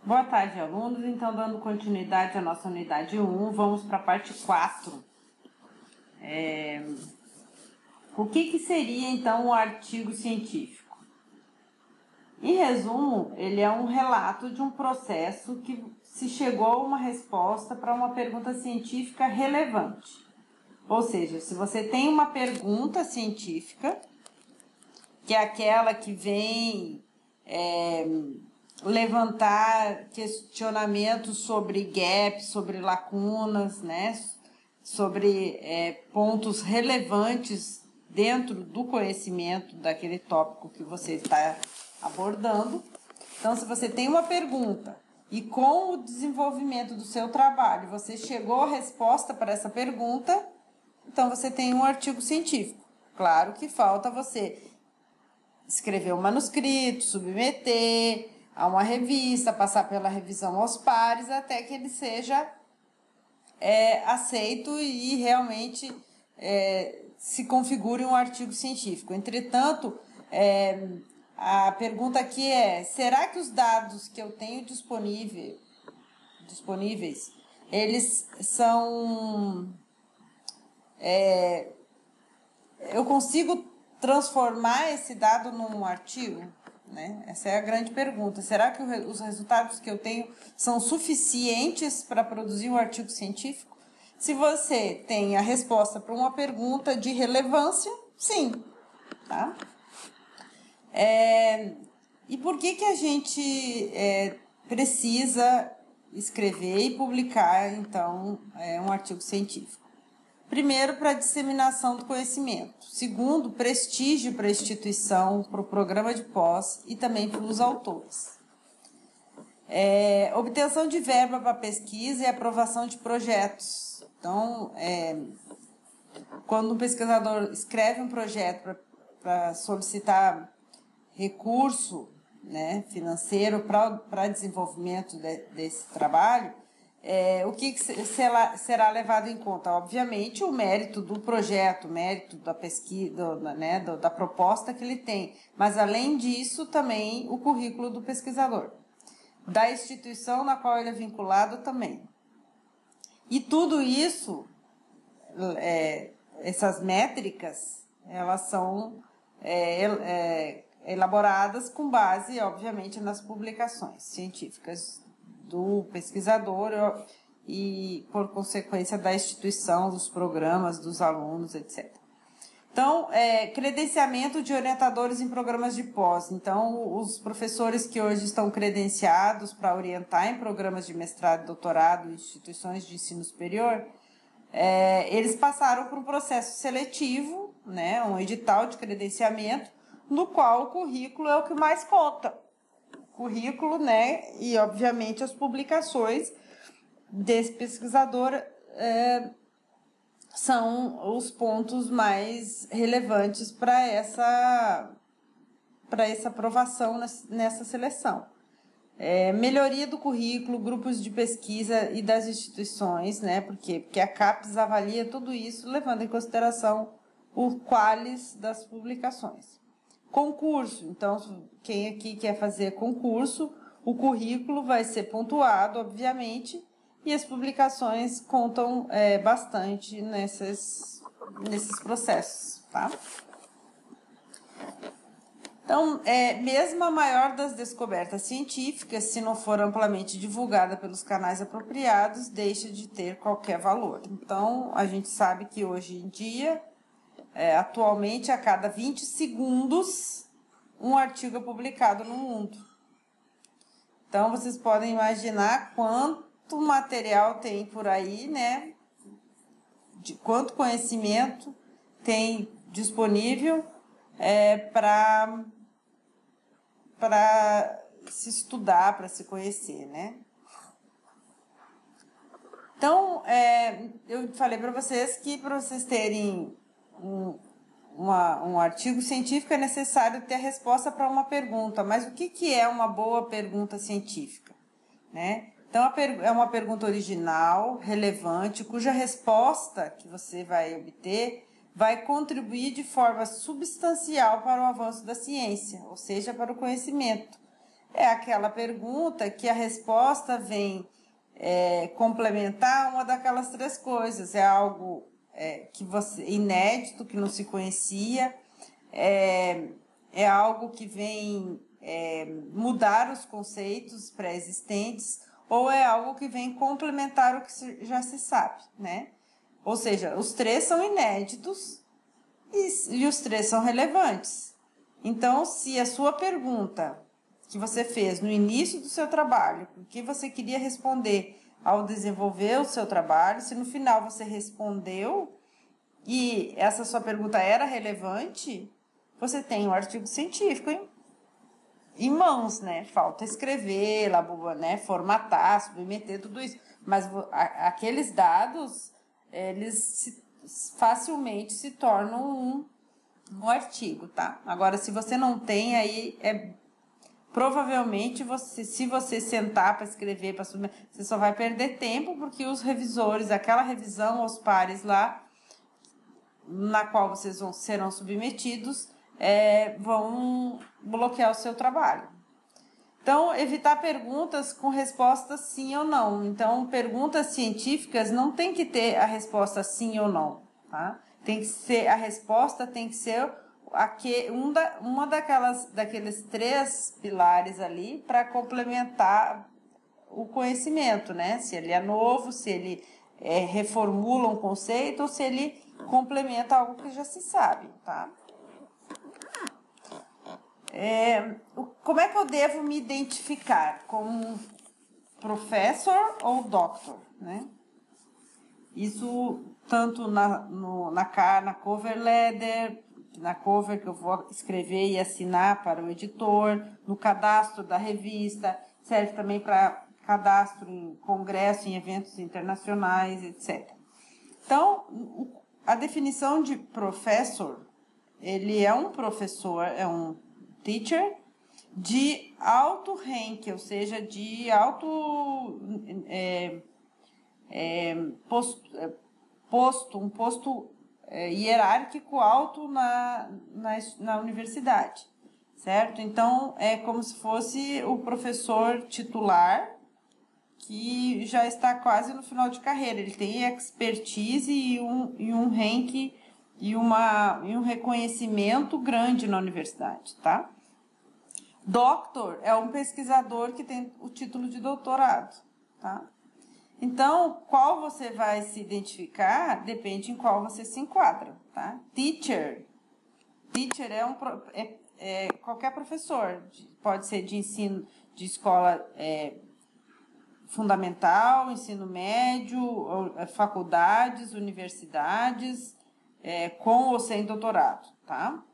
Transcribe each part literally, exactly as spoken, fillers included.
Boa tarde, alunos. Então, dando continuidade à nossa unidade um, vamos para a parte quatro. É... O que, que seria, então, o artigo científico? Em resumo, ele é um relato de um processo que se chegou a uma resposta para uma pergunta científica relevante. Ou seja, se você tem uma pergunta científica, que é aquela que vem é, levantar questionamentos sobre gaps, sobre lacunas, né? Sobre é, pontos relevantes dentro do conhecimento daquele tópico que você está abordando. Então, se você tem uma pergunta e com o desenvolvimento do seu trabalho você chegou à resposta para essa pergunta, então você tem um artigo científico. Claro que falta você escrever um manuscrito, submeter a uma revista, passar pela revisão aos pares, até que ele seja é, aceito e realmente é, se configure um artigo científico. Entretanto, é, a pergunta aqui é: será que os dados que eu tenho disponível, disponíveis, eles são... É, eu consigo transformar esse dado num artigo? Né? Essa é a grande pergunta. Será que os resultados que eu tenho são suficientes para produzir um artigo científico? Se você tem a resposta para uma pergunta de relevância, sim. Tá? É, e por que, que a gente é, precisa escrever e publicar, então, é, um artigo científico? Primeiro, para a disseminação do conhecimento. Segundo, prestígio para a instituição, para o programa de pós e também para os autores. É, obtenção de verba para pesquisa e aprovação de projetos. Então, é, quando um pesquisador escreve um projeto para solicitar recurso, né, financeiro para desenvolvimento de, desse trabalho, É, o que, que será, será levado em conta? Obviamente, o mérito do projeto, o mérito da pesquisa, do, né, do, da proposta que ele tem, mas além disso, também o currículo do pesquisador, da instituição na qual ele é vinculado também. E tudo isso, é, essas métricas, elas são é, é, elaboradas com base, obviamente, nas publicações científicas do pesquisador e, por consequência, da instituição, dos programas, dos alunos, etcétera. Então, é, credenciamento de orientadores em programas de pós. Então, os professores que hoje estão credenciados para orientar em programas de mestrado e doutorado em instituições de ensino superior, é, eles passaram por um processo seletivo, né, um edital de credenciamento, no qual o currículo é o que mais conta. Currículo, né, e obviamente as publicações desse pesquisador é, são os pontos mais relevantes para essa para essa aprovação nessa seleção. É, melhoria do currículo, grupos de pesquisa e das instituições, né, porque, porque a CAPES avalia tudo isso levando em consideração o qualis das publicações. Concurso, então, quem aqui quer fazer concurso, o currículo vai ser pontuado, obviamente, e as publicações contam é, bastante nesses, nesses processos, tá? Então, é, mesmo a maior das descobertas científicas, se não for amplamente divulgada pelos canais apropriados, deixa de ter qualquer valor. Então, a gente sabe que hoje em dia, É, atualmente, a cada vinte segundos, um artigo é publicado no mundo. Então, vocês podem imaginar quanto material tem por aí, né? De quanto conhecimento tem disponível é, para para se estudar, para se conhecer, né? Então, é, eu falei para vocês que para vocês terem Um, uma, um artigo científico é necessário ter a resposta para uma pergunta. Mas o que, que é uma boa pergunta científica? Né? Então, é uma pergunta original, relevante, cuja resposta que você vai obter vai contribuir de forma substancial para o avanço da ciência, ou seja, para o conhecimento. É aquela pergunta que a resposta vem é, complementar uma daquelas três coisas. É algo é, que você inédito, que não se conhecia, é, é algo que vem é, mudar os conceitos pré-existentes, ou é algo que vem complementar o que já se sabe, né? Ou seja, os três são inéditos e, e os três são relevantes. Então, se a sua pergunta que você fez no início do seu trabalho, o que você queria responder ao desenvolver o seu trabalho, se no final você respondeu e essa sua pergunta era relevante, você tem um artigo científico em, em mãos, né? Falta escrever, né? Formatar, submeter, tudo isso. Mas a, aqueles dados, eles se, facilmente se tornam um, um artigo, tá? Agora, se você não tem, aí é provavelmente, você, se você sentar para escrever, para submeter, você só vai perder tempo, porque os revisores, aquela revisão aos pares lá, na qual vocês vão, serão submetidos, é, vão bloquear o seu trabalho. Então, evitar perguntas com resposta sim ou não. Então, perguntas científicas não tem que ter a resposta sim ou não, tá? Tem que ser, a resposta tem que ser aqui, um da, uma daquelas, daqueles três pilares ali para complementar o conhecimento, né? Se ele é novo, se ele é, reformula um conceito ou se ele complementa algo que já se sabe, tá? É, como é que eu devo me identificar? Como professor ou doctor, né? Isso tanto na, no, na, na cover letter, na cover que eu vou escrever e assinar para o editor, no cadastro da revista, serve também para cadastro em congresso, em eventos internacionais, etcétera. Então, a definição de professor, ele é um professor, é um teacher de alto rank, ou seja, de alto é, é, posto, é, posto, um posto é, hierárquico alto na, na, na universidade, certo? Então, é como se fosse o professor titular que já está quase no final de carreira. Ele tem expertise e um, e um rank e, uma, e um reconhecimento grande na universidade, tá? Doctor é um pesquisador que tem o título de doutorado, tá? Então, qual você vai se identificar depende em qual você se enquadra, tá? Teacher. Teacher é, um, é, é qualquer professor. Pode ser de ensino, de escola é, fundamental, ensino médio, faculdades, universidades, é, com ou sem doutorado, tá?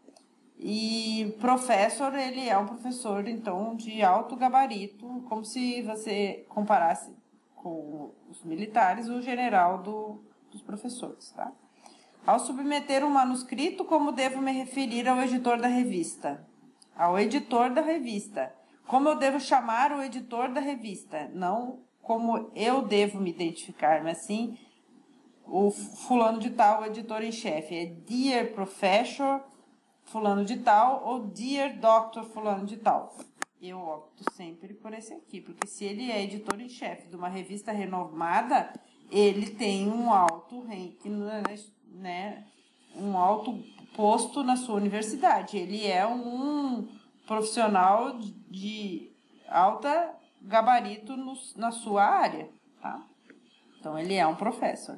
E professor, ele é um professor, então, de alto gabarito, como se você comparasse com os militares, o general do, dos professores, tá? Ao submeter um manuscrito, como devo me referir ao editor da revista? Ao editor da revista. Como eu devo chamar o editor da revista? Não como eu devo me identificar, mas sim o fulano de tal, o editor em chefe. É Dear Professor fulano de tal ou Dear Doctor fulano de tal. Eu opto sempre por esse aqui, porque se ele é editor em chefe de uma revista renomada, ele tem um alto ranking, né, um alto posto na sua universidade. Ele é um profissional de alta gabarito no, na sua área, tá? Então, ele é um professor.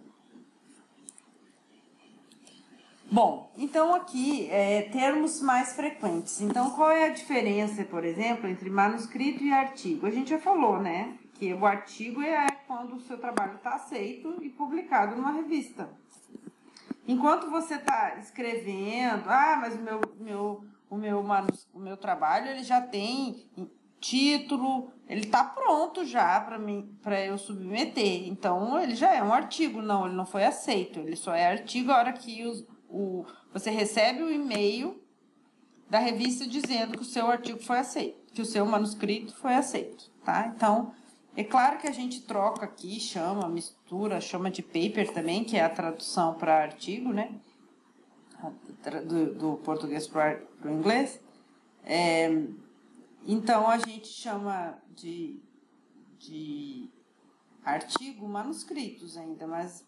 Bom, então aqui, é, termos mais frequentes. Então, qual é a diferença, por exemplo, entre manuscrito e artigo? A gente já falou, né, que o artigo é quando o seu trabalho está aceito e publicado numa revista. Enquanto você está escrevendo, ah, mas o meu, meu, o, meu manus, o meu trabalho ele já tem título, ele está pronto já para mim, para eu submeter. Então, ele já é um artigo. Não, ele não foi aceito. Ele só é artigo a hora que os, o, você recebe o e-mail da revista dizendo que o seu artigo foi aceito, que o seu manuscrito foi aceito, tá? Então, é claro que a gente troca aqui, chama, mistura, chama de paper também, que é a tradução para artigo, né? Do, do português para o inglês. É, Então, a gente chama de, de artigo manuscritos ainda, mas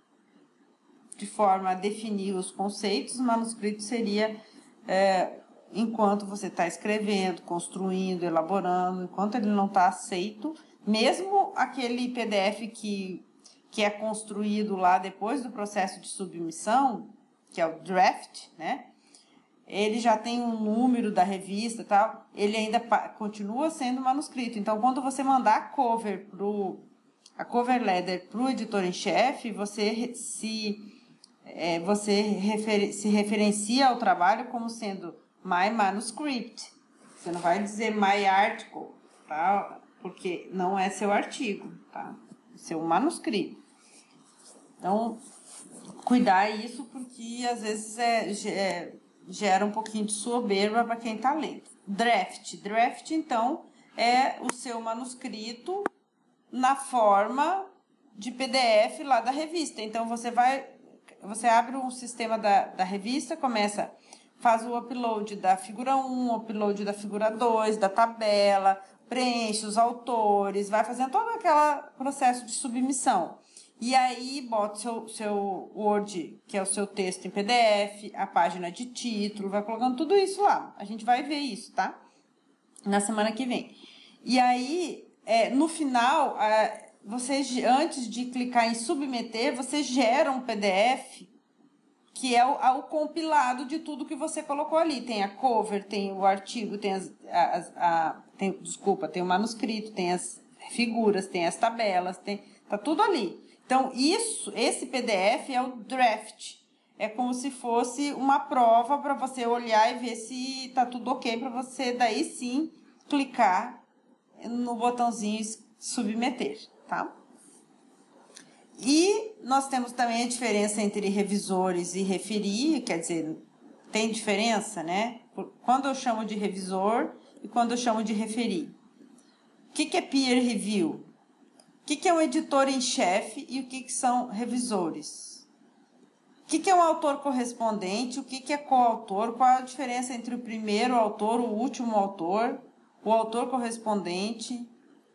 de forma a definir os conceitos, manuscrito seria é, enquanto você está escrevendo, construindo, elaborando, enquanto ele não está aceito, mesmo aquele P D F que, que é construído lá depois do processo de submissão, que é o draft, né? Ele já tem um número da revista e tal, ele ainda continua sendo manuscrito. Então, quando você mandar a cover pro, a cover letter para o editor em chefe, você se É, você refer, se referencia ao trabalho como sendo my manuscript. Você não vai dizer my article, tá? Porque não é seu artigo, tá? É seu manuscrito. Então, cuidar isso porque às vezes é, é, gera um pouquinho de soberba para quem está lendo. Draft. Draft, então, é o seu manuscrito na forma de P D F lá da revista. Então, você vai... Você abre um sistema da, da revista, começa, faz o upload da figura um, upload da figura dois, da tabela, preenche os autores, vai fazendo todo aquele processo de submissão. E aí, bota o seu, seu Word, que é o seu texto em P D F, a página de título, vai colocando tudo isso lá. A gente vai ver isso, tá? Na semana que vem. E aí, é, no final... A, Você, antes de clicar em submeter, você gera um P D F que é o, o compilado de tudo que você colocou ali. Tem a cover, tem o artigo, tem as, as a, tem, desculpa, tem o manuscrito, tem as figuras, tem as tabelas, tem, tá tudo ali. Então, isso, esse P D F é o draft. É como se fosse uma prova para você olhar e ver se tá tudo ok, para você daí sim clicar no botãozinho submeter. Tá? E nós temos também a diferença entre revisores e referir, quer dizer, tem diferença, né? Quando eu chamo de revisor e quando eu chamo de referir. O que, que é peer review? O que, que é um editor em chefe e o que, que são revisores? O que, que é um autor correspondente? O que, que é coautor? Qual a diferença entre o primeiro autor, o último autor, o autor correspondente?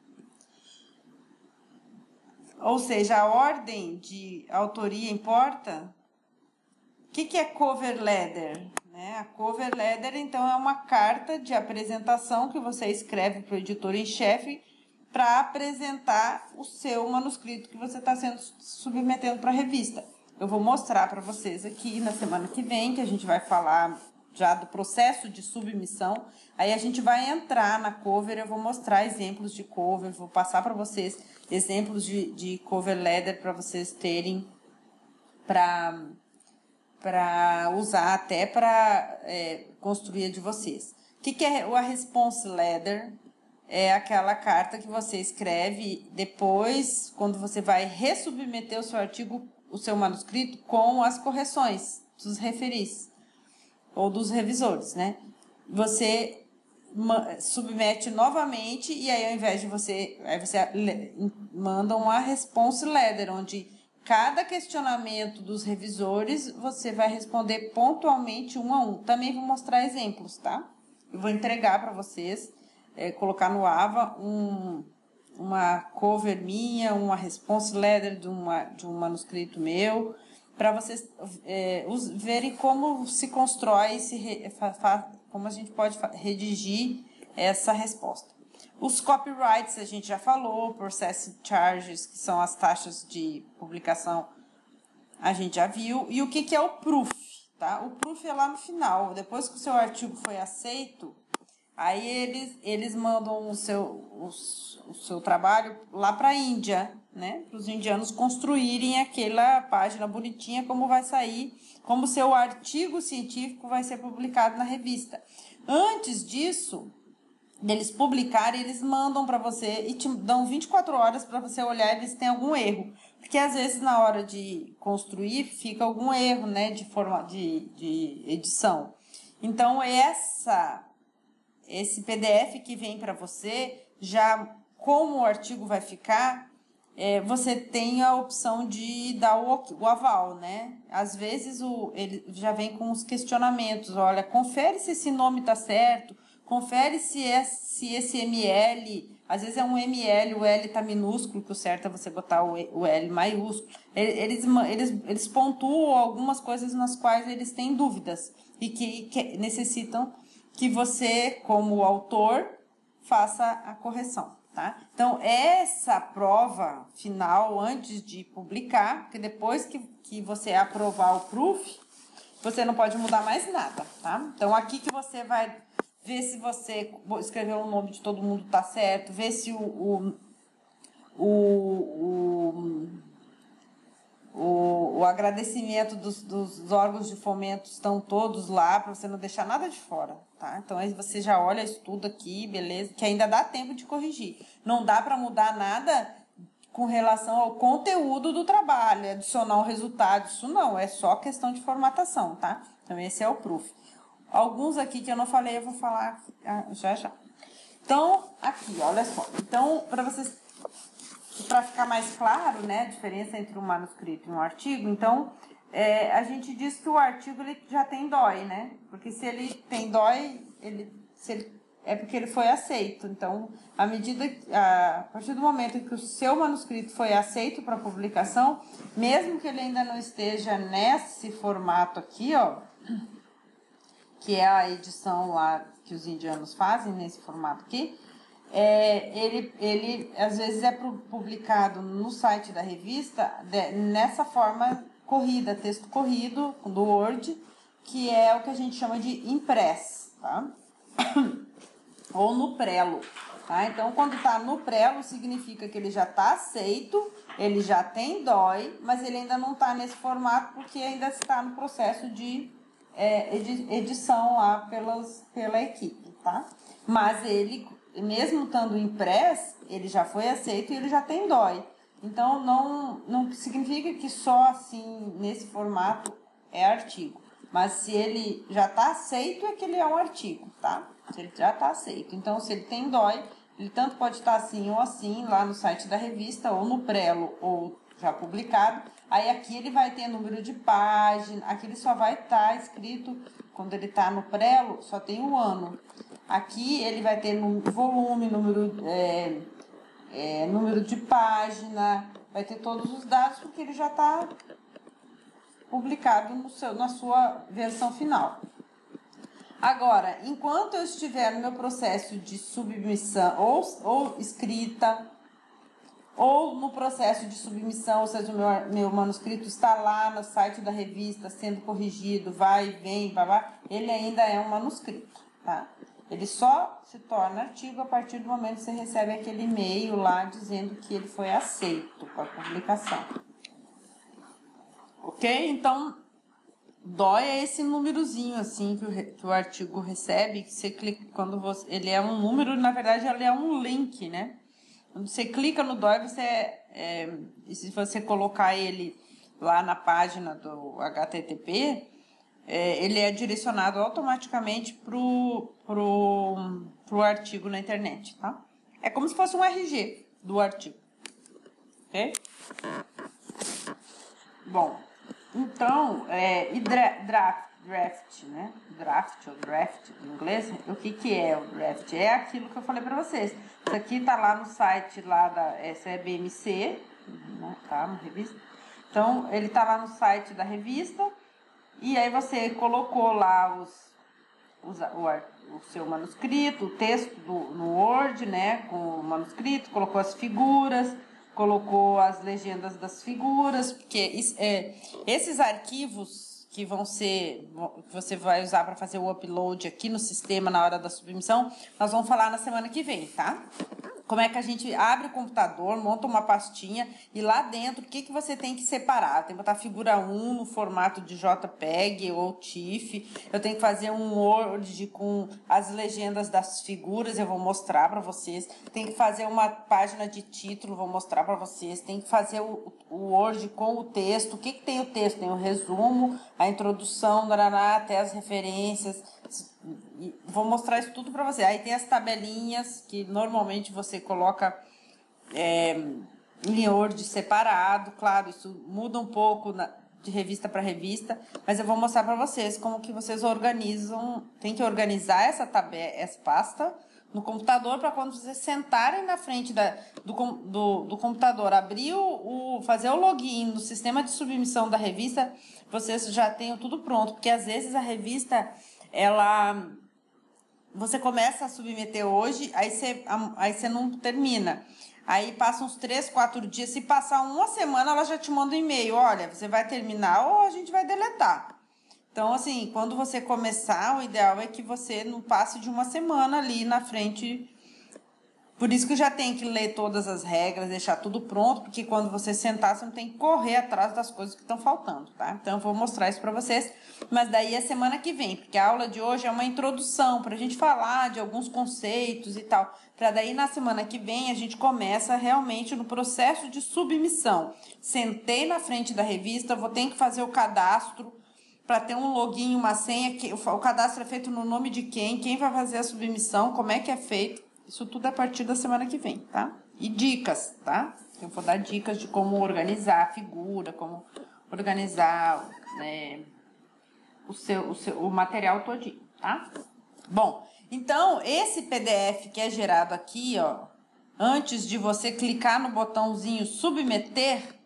Ou seja, a ordem de autoria importa? O que, que é cover letter? Né? A cover letter, então, é uma carta de apresentação que você escreve para o editor em chefe para apresentar o seu manuscrito que você está sendo submetendo para a revista. Eu vou mostrar para vocês aqui na semana que vem, que a gente vai falar já do processo de submissão. Aí a gente vai entrar na cover, eu vou mostrar exemplos de cover, vou passar para vocês exemplos de, de cover letter para vocês terem para para usar até para é, construir a de vocês. O que, que é a response letter? É aquela carta que você escreve depois, quando você vai resubmeter o seu artigo, o seu manuscrito, com as correções dos referis ou dos revisores, né? Você submete novamente e aí ao invés de você, aí você manda uma response letter, onde cada questionamento dos revisores você vai responder pontualmente um a um. Também vou mostrar exemplos, tá? Eu vou entregar para vocês, é, colocar no Ava um, uma cover minha, uma response letter de, uma, de um manuscrito meu, para vocês é, os, verem como se constrói, esse, como a gente pode redigir essa resposta. Os copyrights a gente já falou, processing charges, que são as taxas de publicação, a gente já viu. E o que, que é o proof? Tá? O proof é lá no final, depois que o seu artigo foi aceito, aí eles, eles mandam o seu, o, o seu trabalho lá para a Índia, né? Para os indianos construírem aquela página bonitinha, como vai sair, como o seu artigo científico vai ser publicado na revista. Antes disso, deles publicarem, eles mandam para você e te dão vinte e quatro horas para você olhar e ver se tem algum erro. Porque às vezes na hora de construir fica algum erro, né, de, forma, de, de edição. Então, essa, esse P D F que vem para você, já como o artigo vai ficar, é, você tem a opção de dar o, o aval, né? Às vezes o, ele já vem com os questionamentos, olha, confere se esse nome está certo, confere se, é, se esse ml, às vezes é um ml, o L tá minúsculo, que o certo é você botar o, o L maiúsculo. Eles, eles, eles pontuam algumas coisas nas quais eles têm dúvidas e que, que necessitam que você, como autor, faça a correção, tá? Então, essa prova final, antes de publicar, porque depois que, que você aprovar o proof, você não pode mudar mais nada, tá? Então, aqui que você vai ver se você escreveu o nome de todo mundo tá certo, ver se o, o, o, o, o, o agradecimento dos, dos órgãos de fomento estão todos lá, para você não deixar nada de fora, tá? Então, aí você já olha isso tudo aqui, beleza? Que ainda dá tempo de corrigir. Não dá para mudar nada com relação ao conteúdo do trabalho, adicionar um resultado, isso não, é só questão de formatação, tá? Então, esse é o proof. Alguns aqui que eu não falei, eu vou falar já já. Então, aqui, olha só. Então, para vocês, para ficar mais claro, né, a diferença entre um manuscrito e um artigo, então, é, a gente diz que o artigo ele já tem D O I, né? Porque se ele tem D O I, ele, se ele, é porque ele foi aceito. Então, à medida, a, a partir do momento em que o seu manuscrito foi aceito para publicação, mesmo que ele ainda não esteja nesse formato aqui, ó, que é a edição lá que os indianos fazem, nesse formato aqui, é, ele, ele às vezes é publicado no site da revista de, nessa forma corrida, texto corrido, do Word, que é o que a gente chama de impress, tá? Ou no prelo, tá? Então, quando está no prelo, significa que ele já está aceito, ele já tem D O I, mas ele ainda não está nesse formato porque ainda está no processo de É, edição lá pelas, pela equipe, tá? Mas ele, mesmo estando impresso, ele já foi aceito e ele já tem D O I. Então, não, não significa que só assim, nesse formato, é artigo. Mas se ele já está aceito, é que ele é um artigo, tá? Se ele já está aceito. Então, se ele tem D O I, ele tanto pode estar assim ou assim, lá no site da revista, ou no prelo, ou já publicado. Aí aqui ele vai ter número de página, aqui ele só vai estar escrito, quando ele está no prelo, só tem o ano. Aqui ele vai ter volume, número, é, é, número de página, vai ter todos os dados, porque ele já está publicado no seu, na sua versão final. Agora, enquanto eu estiver no meu processo de submissão ou, ou escrita, ou no processo de submissão, ou seja, o meu, meu manuscrito está lá no site da revista, sendo corrigido, vai e vem, babá, ele ainda é um manuscrito, tá? Ele só se torna artigo a partir do momento que você recebe aquele e-mail lá dizendo que ele foi aceito para publicação. Ok? Então, D O I é esse númerozinho assim que o, que o artigo recebe, que você clica, quando você, ele é um número, na verdade ele é um link, né? Quando você clica no D O I, você, é, se você colocar ele lá na página do H T T P, é, ele é direcionado automaticamente pro, pro, pro artigo na internet, tá? É como se fosse um R G do artigo, ok? Bom, então, é, e draft, draft, né? Draft ou draft em inglês, o que que é o draft? É aquilo que eu falei para vocês. Isso aqui tá lá no site lá da essa é B M C, né? Tá, uma revista. Então, ele tá lá no site da revista e aí você colocou lá os, os o, o seu manuscrito, o texto do, no Word, né? Com o manuscrito, colocou as figuras, colocou as legendas das figuras, porque isso, é, esses arquivos que vão ser, que você vai usar para fazer o upload aqui no sistema na hora da submissão, nós vamos falar na semana que vem, tá? Como é que a gente abre o computador, monta uma pastinha e lá dentro, o que, que você tem que separar? Tem que botar a figura um no formato de JPEG ou TIFF. Eu tenho que fazer um Word com as legendas das figuras, eu vou mostrar para vocês. Tem que fazer uma página de título, vou mostrar para vocês. Tem que fazer o, o Word com o texto. O que, que tem o texto? Tem o resumo, a introdução, darará, até as referências. Vou mostrar isso tudo para você. Aí tem as tabelinhas que normalmente você coloca é, em Word separado. Claro, isso muda um pouco na, de revista para revista, mas eu vou mostrar para vocês como que vocês organizam, tem que organizar essa tabela, essa pasta no computador para quando vocês sentarem na frente da, do, do, do computador, abrir o, o, fazer o login no sistema de submissão da revista, vocês já tenham tudo pronto, porque às vezes a revista, ela, você começa a submeter hoje, aí você, aí você não termina. Aí passa uns três, quatro dias, se passar uma semana, ela já te manda um e-mail, olha, você vai terminar ou a gente vai deletar. Então, assim, quando você começar, o ideal é que você não passe de uma semana ali na frente. Por isso que já tem que ler todas as regras, deixar tudo pronto, porque quando você sentar, você não tem que correr atrás das coisas que estão faltando, tá? Então, eu vou mostrar isso para vocês, mas daí é semana que vem, porque a aula de hoje é uma introdução para a gente falar de alguns conceitos e tal, para daí na semana que vem a gente começa realmente no processo de submissão. Sentei na frente da revista, vou ter que fazer o cadastro, para ter um login, uma senha, que o cadastro é feito no nome de quem, quem vai fazer a submissão, como é que é feito. Isso tudo é a partir da semana que vem, tá? E dicas, tá? Eu vou dar dicas de como organizar a figura, como organizar né, o, seu, o, seu, o material todinho, tá? Bom, então, esse P D F que é gerado aqui, ó, antes de você clicar no botãozinho submeter,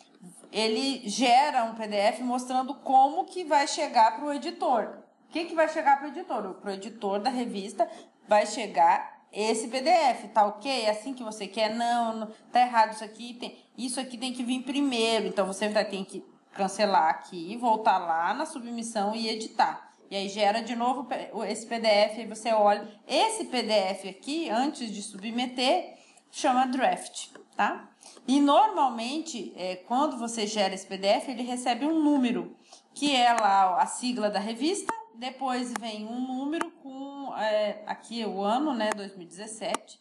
ele gera um P D F mostrando como que vai chegar para o editor. O que, que vai chegar para o editor? Para o editor da revista vai chegar esse P D F, tá ok? É assim que você quer? Não, não tá errado isso aqui. Tem, isso aqui tem que vir primeiro. Então, você vai ter que cancelar aqui, voltar lá na submissão e editar. E aí, gera de novo esse P D F, aí você olha. Esse P D F aqui, antes de submeter, chama draft, tá? E normalmente, é, quando você gera esse P D F, ele recebe um número, que é lá a sigla da revista, depois vem um número com, é, aqui é o ano, né, dois mil e dezessete,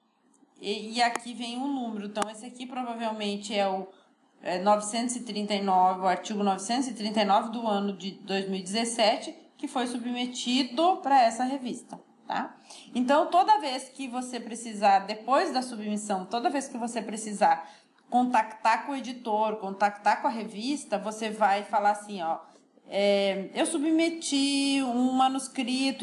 e, e aqui vem um número. Então, esse aqui provavelmente é o é, novecentos e trinta e nove, o artigo novecentos e trinta e nove do ano de dois mil e dezessete, que foi submetido para essa revista. Tá? Então, toda vez que você precisar, depois da submissão, toda vez que você precisar contactar com o editor, contactar com a revista, você vai falar assim, ó, é, eu submeti um manuscrito,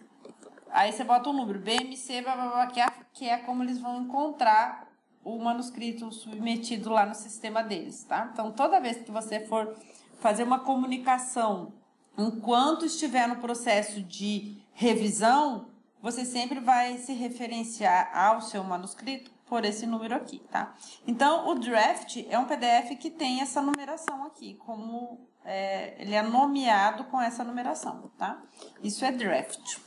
aí você bota o um número, B M C, blá, blá, blá, que, é, que é como eles vão encontrar o manuscrito submetido lá no sistema deles, tá? Então, toda vez que você for fazer uma comunicação, enquanto estiver no processo de revisão, você sempre vai se referenciar ao seu manuscrito por esse número aqui, tá? Então, o draft é um P D F que tem essa numeração aqui, como é, ele é nomeado com essa numeração, tá? Isso é draft.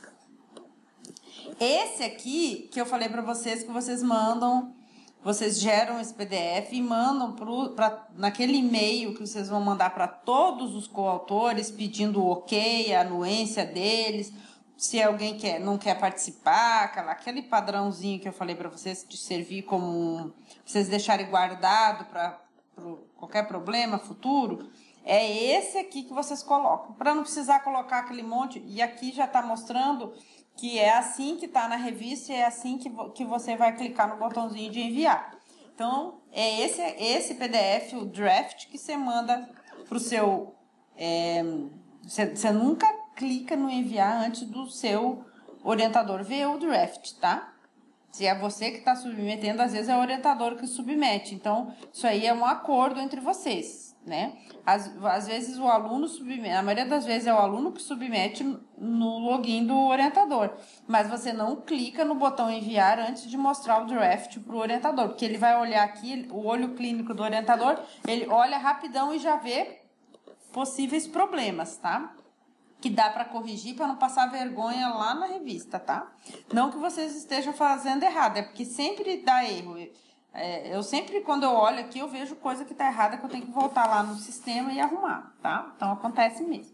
Esse aqui, que eu falei para vocês, que vocês mandam, vocês geram esse P D F e mandam pro, pra, naquele e-mail que vocês vão mandar para todos os coautores, pedindo o ok, a anuência deles. Se alguém quer, não quer participar, aquela, aquele padrãozinho que eu falei para vocês de servir como um, vocês deixarem guardado para qualquer problema futuro, é esse aqui que vocês colocam, para não precisar colocar aquele monte. E aqui já está mostrando que é assim que está na revista e é assim que, que você vai clicar no botãozinho de enviar. Então, é esse, esse P D F, o draft, que você manda para o seu... É, você, você nunca clica no enviar antes do seu orientador ver o draft, tá? Se é você que está submetendo, às vezes é o orientador que submete. Então, isso aí é um acordo entre vocês, né? Às, às vezes o aluno submete, a maioria das vezes é o aluno que submete no login do orientador. Mas você não clica no botão enviar antes de mostrar o draft para o orientador, porque ele vai olhar aqui, o olho clínico do orientador, ele olha rapidão e já vê possíveis problemas, tá? Que dá para corrigir para não passar vergonha lá na revista, tá? Não que vocês estejam fazendo errado, é porque sempre dá erro. É, eu sempre, quando eu olho aqui, eu vejo coisa que tá errada, que eu tenho que voltar lá no sistema e arrumar, tá? Então, acontece mesmo.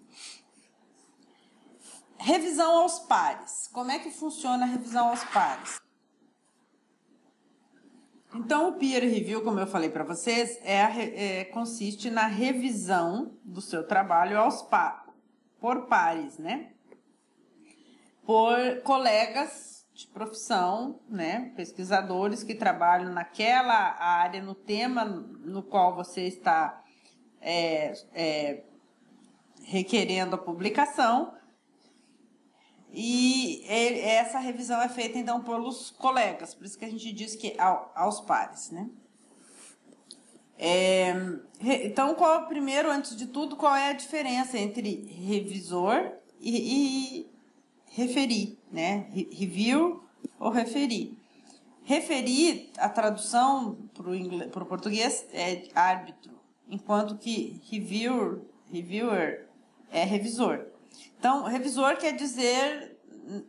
Revisão aos pares. Como é que funciona a revisão aos pares? Então, o peer review, como eu falei para vocês, é, a, é consiste na revisão do seu trabalho aos pares. Por pares, né? Por colegas de profissão, né? Pesquisadores que trabalham naquela área, no tema no qual você está é, é, requerendo a publicação. E essa revisão é feita, então, pelos colegas, por isso que a gente diz que ao, aos pares, né? É, então, qual, primeiro, antes de tudo, qual é a diferença entre revisor e, e referir, né? Review ou referir. Referir, a tradução para o português é árbitro, enquanto que reviewer, reviewer é revisor. Então, revisor quer dizer,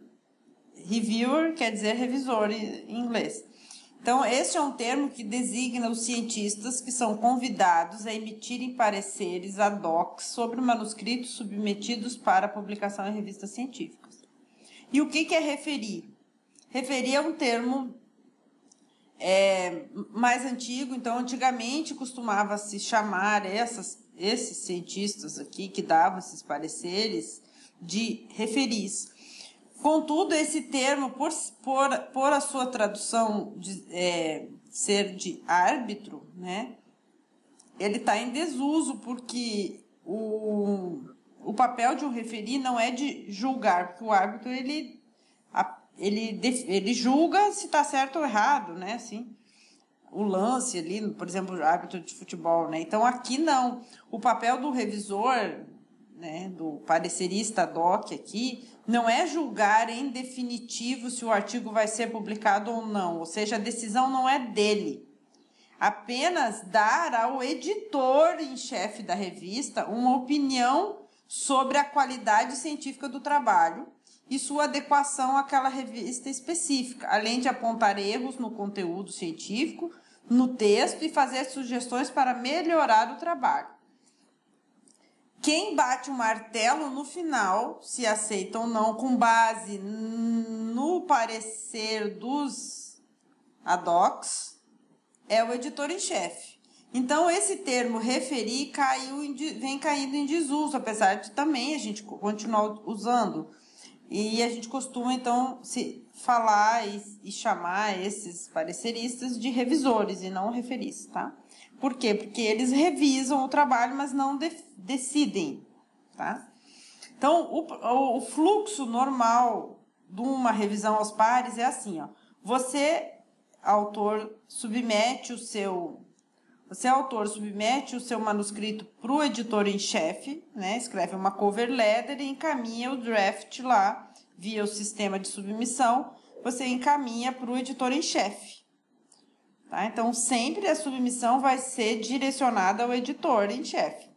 reviewer quer dizer revisor em inglês. Então, este é um termo que designa os cientistas que são convidados a emitirem pareceres ad hoc sobre manuscritos submetidos para publicação em revistas científicas. E o que é referir? Referir é um termo é, mais antigo, então, antigamente costumava-se chamar essas, esses cientistas aqui que davam esses pareceres de referis. Contudo, esse termo, por, por, por a sua tradução de, é, ser de árbitro, né, ele está em desuso, porque o, o papel de um referi não é de julgar, porque o árbitro ele, ele, ele julga se está certo ou errado, né, assim, o lance ali, por exemplo, o árbitro de futebol, né? Então, aqui não. O papel do revisor, né, do parecerista ad hoc aqui, não é julgar em definitivo se o artigo vai ser publicado ou não, ou seja, a decisão não é dele. Apenas dar ao editor em chefe da revista uma opinião sobre a qualidade científica do trabalho e sua adequação àquela revista específica, além de apontar erros no conteúdo científico, no texto e fazer sugestões para melhorar o trabalho. Quem bate o martelo no final, se aceita ou não, com base no parecer dos ad hocs, é o editor em chefe. Então, esse termo referir caiu em, vem caindo em desuso, apesar de também a gente continuar usando. E a gente costuma, então, se falar e, e chamar esses pareceristas de revisores e não referis, tá? Por quê? Porque eles revisam o trabalho, mas não de, decidem, tá? Então, o, o fluxo normal de uma revisão aos pares é assim, ó. Você, autor, submete o seu... Você, autor, submete o seu manuscrito para o editor em chefe, né? Escreve uma cover letter e encaminha o draft lá, via o sistema de submissão, você encaminha para o editor em chefe. Tá? Então, sempre a submissão vai ser direcionada ao editor em chefe.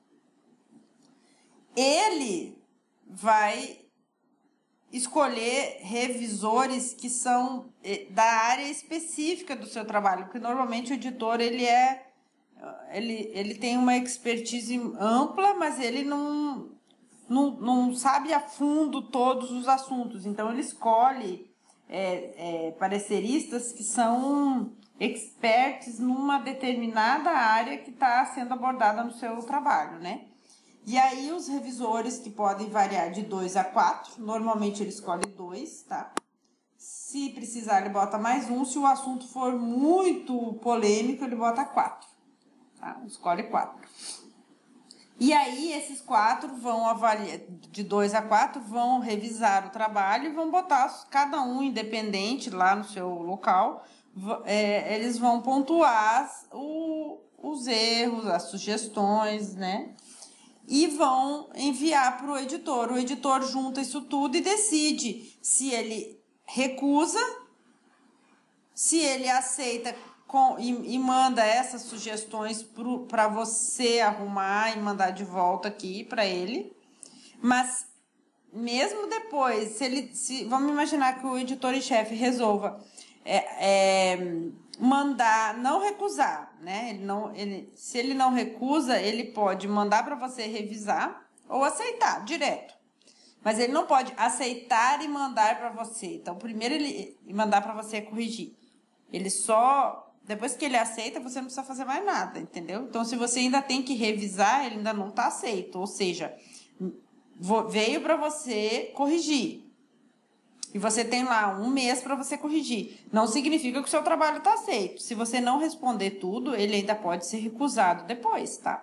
Ele vai escolher revisores que são da área específica do seu trabalho, porque normalmente o editor ele é Ele, ele tem uma expertise ampla, mas ele não, não, não sabe a fundo todos os assuntos. Então, ele escolhe é, é, pareceristas que são experts numa determinada área que está sendo abordada no seu trabalho, né? E aí, os revisores, que podem variar de dois a quatro, normalmente ele escolhe dois, tá? Se precisar, ele bota mais um. Se o assunto for muito polêmico, ele bota quatro. Tá? Escolhe quatro. E aí, esses quatro vão avaliar, de dois a quatro, vão revisar o trabalho e vão botar cada um independente lá no seu local. É, eles vão pontuar o, os erros, as sugestões, né? E vão enviar para o editor. O editor junta isso tudo e decide se ele recusa, se ele aceita Com, e, e manda essas sugestões para você arrumar e mandar de volta aqui para ele. Mas, mesmo depois, se ele, se, vamos imaginar que o editor em chefe resolva é, é, mandar, não recusar, né? Ele não, ele, se ele não recusa, ele pode mandar para você revisar ou aceitar direto. Mas ele não pode aceitar e mandar para você. Então, primeiro ele mandar para você corrigir. Ele só... Depois que ele aceita, você não precisa fazer mais nada, entendeu? Então, se você ainda tem que revisar, ele ainda não está aceito. Ou seja, veio para você corrigir. E você tem lá um mês para você corrigir. Não significa que o seu trabalho está aceito. Se você não responder tudo, ele ainda pode ser recusado depois, tá?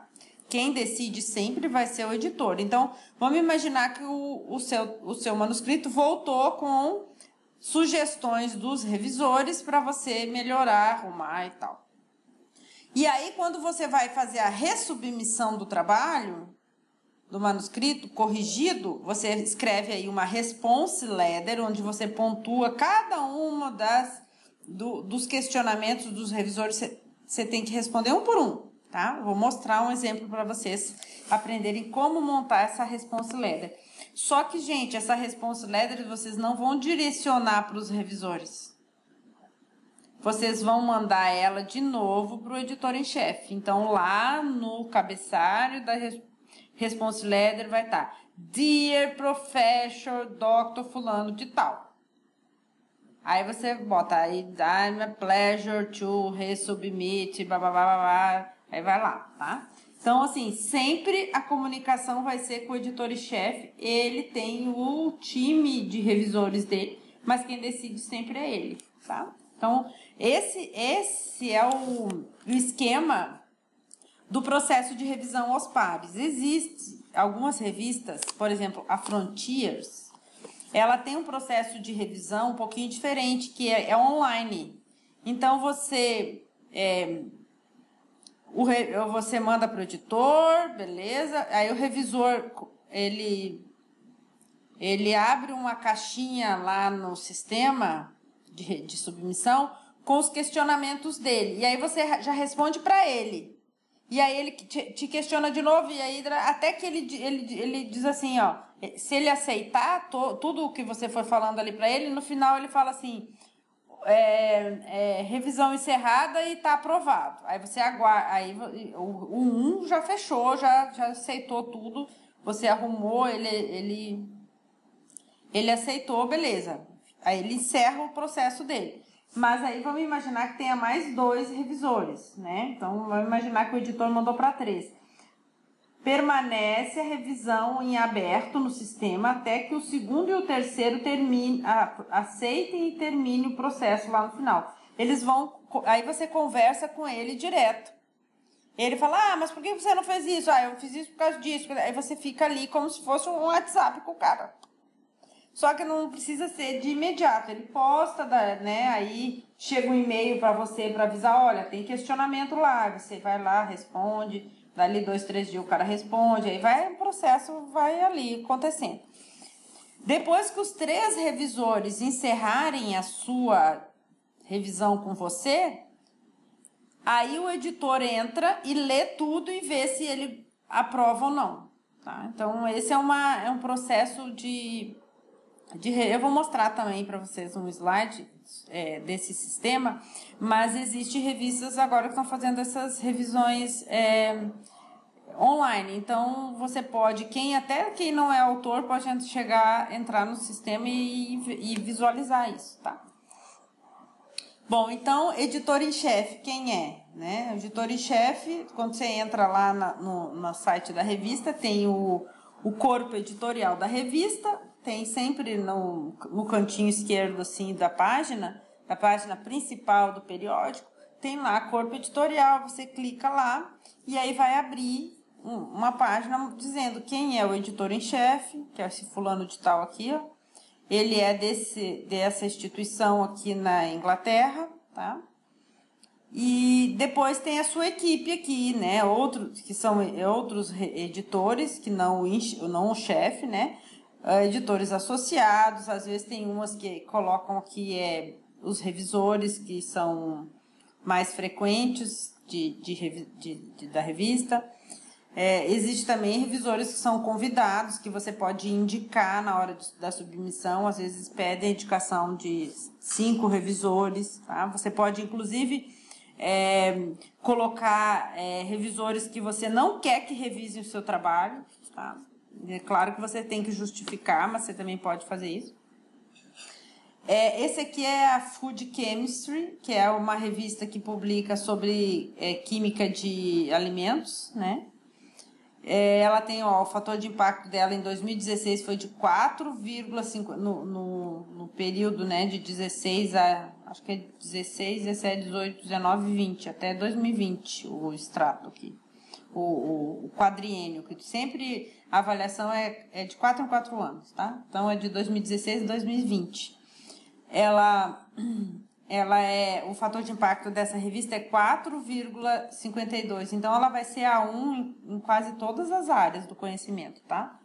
quem decide sempre vai ser o editor. Então, vamos imaginar que o, o, seu, o seu manuscrito voltou com sugestões dos revisores para você melhorar, arrumar e tal. E aí, quando você vai fazer a ressubmissão do trabalho, do manuscrito corrigido, você escreve aí uma response letter, onde você pontua cada uma das, do, dos questionamentos dos revisores, você, você tem que responder um por um, tá? Vou mostrar um exemplo para vocês aprenderem como montar essa response letter. Só que, gente, essa response letter vocês não vão direcionar para os revisores. Vocês vão mandar ela de novo para o editor em chefe. Então, lá no cabeçalho da response letter vai estar Dear Professor doutor Fulano de tal. Aí você bota aí, I'm a pleasure to resubmit, blá, blá, blá, blá, blá. Aí vai lá, tá? Então, assim, sempre a comunicação vai ser com o editor em chefe. Ele tem o time de revisores dele, mas quem decide sempre é ele, tá? Então, esse, esse é o, o esquema do processo de revisão aos pares. Existem algumas revistas, por exemplo, a Frontiers, ela tem um processo de revisão um pouquinho diferente, que é, é online. Então, você, é, o, você manda para o editor, beleza, aí o revisor, ele, ele abre uma caixinha lá no sistema de, de submissão com os questionamentos dele. E aí você já responde para ele. E aí ele te, te questiona de novo, e aí até que ele, ele, ele diz assim, ó, se ele aceitar to, tudo o que você for falando ali para ele, no final ele fala assim, é, é, revisão encerrada e tá aprovado. Aí você aguarda, aí o, o um já fechou, já, já aceitou tudo, você arrumou, ele, ele, ele aceitou, beleza. Aí ele encerra o processo dele. Mas aí vamos imaginar que tenha mais dois revisores, né? Então, vamos imaginar que o editor mandou para três. Permanece a revisão em aberto no sistema até que o segundo e o terceiro termine, aceitem e termine o processo lá no final. Eles vão, aí você conversa com ele direto. Ele fala, ah, mas por que você não fez isso? Ah, eu fiz isso por causa disso. Aí você fica ali como se fosse um WhatsApp com o cara. Só que não precisa ser de imediato. Ele posta, né? Aí chega um e-mail para você para avisar, olha, tem questionamento lá. Você vai lá, responde. Dali dois, três dias o cara responde. Aí vai, o processo vai ali acontecendo. Depois que os três revisores encerrarem a sua revisão com você, aí o editor entra e lê tudo e vê se ele aprova ou não. Tá? Então, esse é, uma, é um processo de... De, eu vou mostrar também para vocês um slide é, desse sistema, mas existem revistas agora que estão fazendo essas revisões é, online. Então, você pode, quem até quem não é autor, pode chegar, entrar no sistema e, e visualizar isso, tá? Bom, então, editor em chefe, quem é? Né? Editor em chefe, quando você entra lá na, no, no site da revista, tem o, o corpo editorial da revista. Tem sempre no, no cantinho esquerdo assim da página, da página principal do periódico, tem lá corpo editorial, você clica lá e aí vai abrir um, uma página dizendo quem é o editor em chefe, que é esse fulano de tal aqui, ó. Ele é desse, dessa instituição aqui na Inglaterra, tá? E depois tem a sua equipe aqui, né? Outros, que são outros editores, que não, não o chefe, né? Editores associados, às vezes tem umas que colocam aqui é, os revisores que são mais frequentes de, de, de, de, da revista. É, existe também revisores que são convidados, que você pode indicar na hora de, da submissão, às vezes pedem a indicação de cinco revisores, tá? Você pode, inclusive, é, colocar é, revisores que você não quer que revisem o seu trabalho, tá? É claro que você tem que justificar, mas você também pode fazer isso. É, esse aqui é a Food Chemistry, que é uma revista que publica sobre é, química de alimentos, né? É, ela tem, ó, o fator de impacto dela em dois mil e dezesseis foi de quatro vírgula cinco, no, no, no período, né, de dezesseis a, acho que é dezesseis, dezessete, dezoito, dezenove, vinte, até dois mil e vinte, o extrato aqui. o, o, o quadriênio, que sempre a avaliação é, é de quatro em quatro anos, tá? Então, é de dois mil e dezesseis a dois mil e vinte. Ela, ela é, o fator de impacto dessa revista é quatro vírgula cinquenta e dois, então ela vai ser A um em, em quase todas as áreas do conhecimento, tá?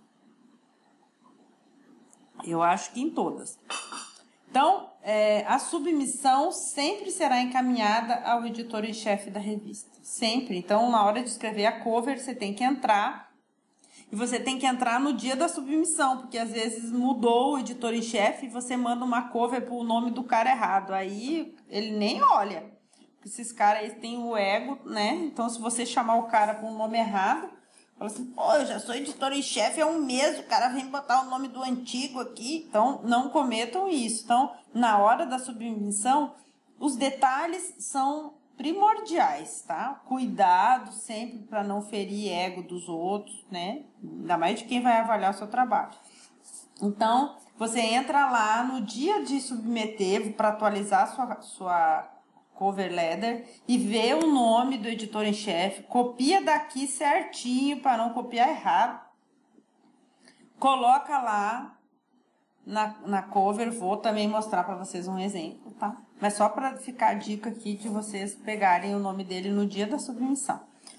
Eu acho que em todas. Então, é, a submissão sempre será encaminhada ao editor em chefe da revista. Sempre. Então, na hora de escrever a cover, você tem que entrar. E você tem que entrar no dia da submissão, porque às vezes mudou o editor em chefe e você manda uma cover pro nome do cara errado. Aí ele nem olha. Esses caras aí têm o ego, né? Então, se você chamar o cara com o nome errado, fala assim, pô, eu já sou editor em chefe há um mês, o cara vem botar o nome do antigo aqui. Então, não cometam isso. Então, na hora da submissão, os detalhes são primordiais, tá? Cuidado sempre para não ferir ego dos outros, né? Ainda mais de quem vai avaliar o seu trabalho. Então, você entra lá no dia de submeter para atualizar sua, sua cover letter e vê o nome do editor em chefe, copia daqui certinho para não copiar errado. Coloca lá na, na cover, vou também mostrar para vocês um exemplo, tá? Mas só para ficar a dica aqui de vocês pegarem o nome dele no dia da submissão.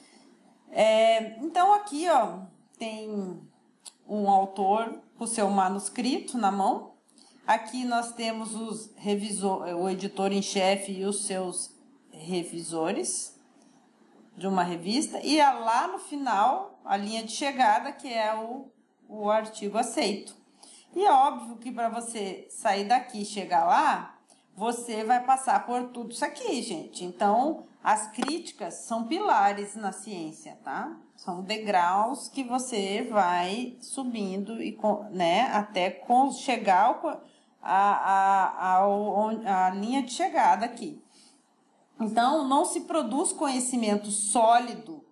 É, então, aqui, ó, tem um autor com o seu manuscrito na mão. Aqui nós temos os revisor, o editor em chefe e os seus revisores de uma revista. E lá no final, a linha de chegada, que é o, o artigo aceito. E é óbvio que para você sair daqui e chegar lá, você vai passar por tudo isso aqui, gente. Então, as críticas são pilares na ciência, tá? São degraus que você vai subindo e, né, até chegar ao, a, a, ao, a linha de chegada aqui. Então, não se produz conhecimento sólido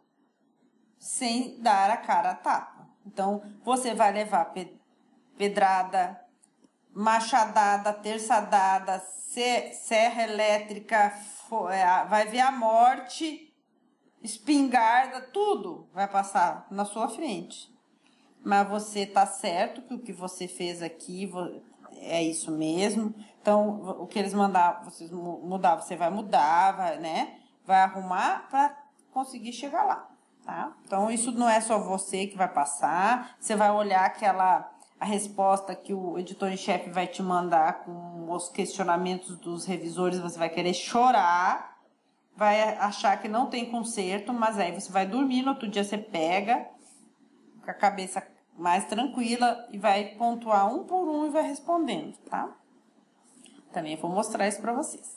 sem dar a cara a tapa. Então, você vai levar pedrada, machadada, terçadada, serra elétrica, vai ver a morte, espingarda, tudo vai passar na sua frente. Mas você tá certo que o que você fez aqui é isso mesmo. Então, o que eles mandaram, vocês mudar, você vai mudar, vai, né? Vai arrumar para conseguir chegar lá, tá? Então, isso não é só você que vai passar. Você vai olhar aquela a resposta que o editor em chefe vai te mandar com os questionamentos dos revisores, você vai querer chorar, vai achar que não tem conserto, mas aí você vai dormir, no outro dia você pega com a cabeça mais tranquila e vai pontuar um por um e vai respondendo, tá? Também vou mostrar isso para vocês.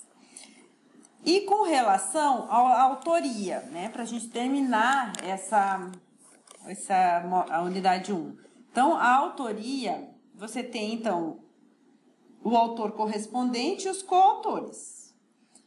E com relação à autoria, né, para a gente terminar essa, essa a unidade um. Então, a autoria, você tem, então, o autor correspondente e os coautores.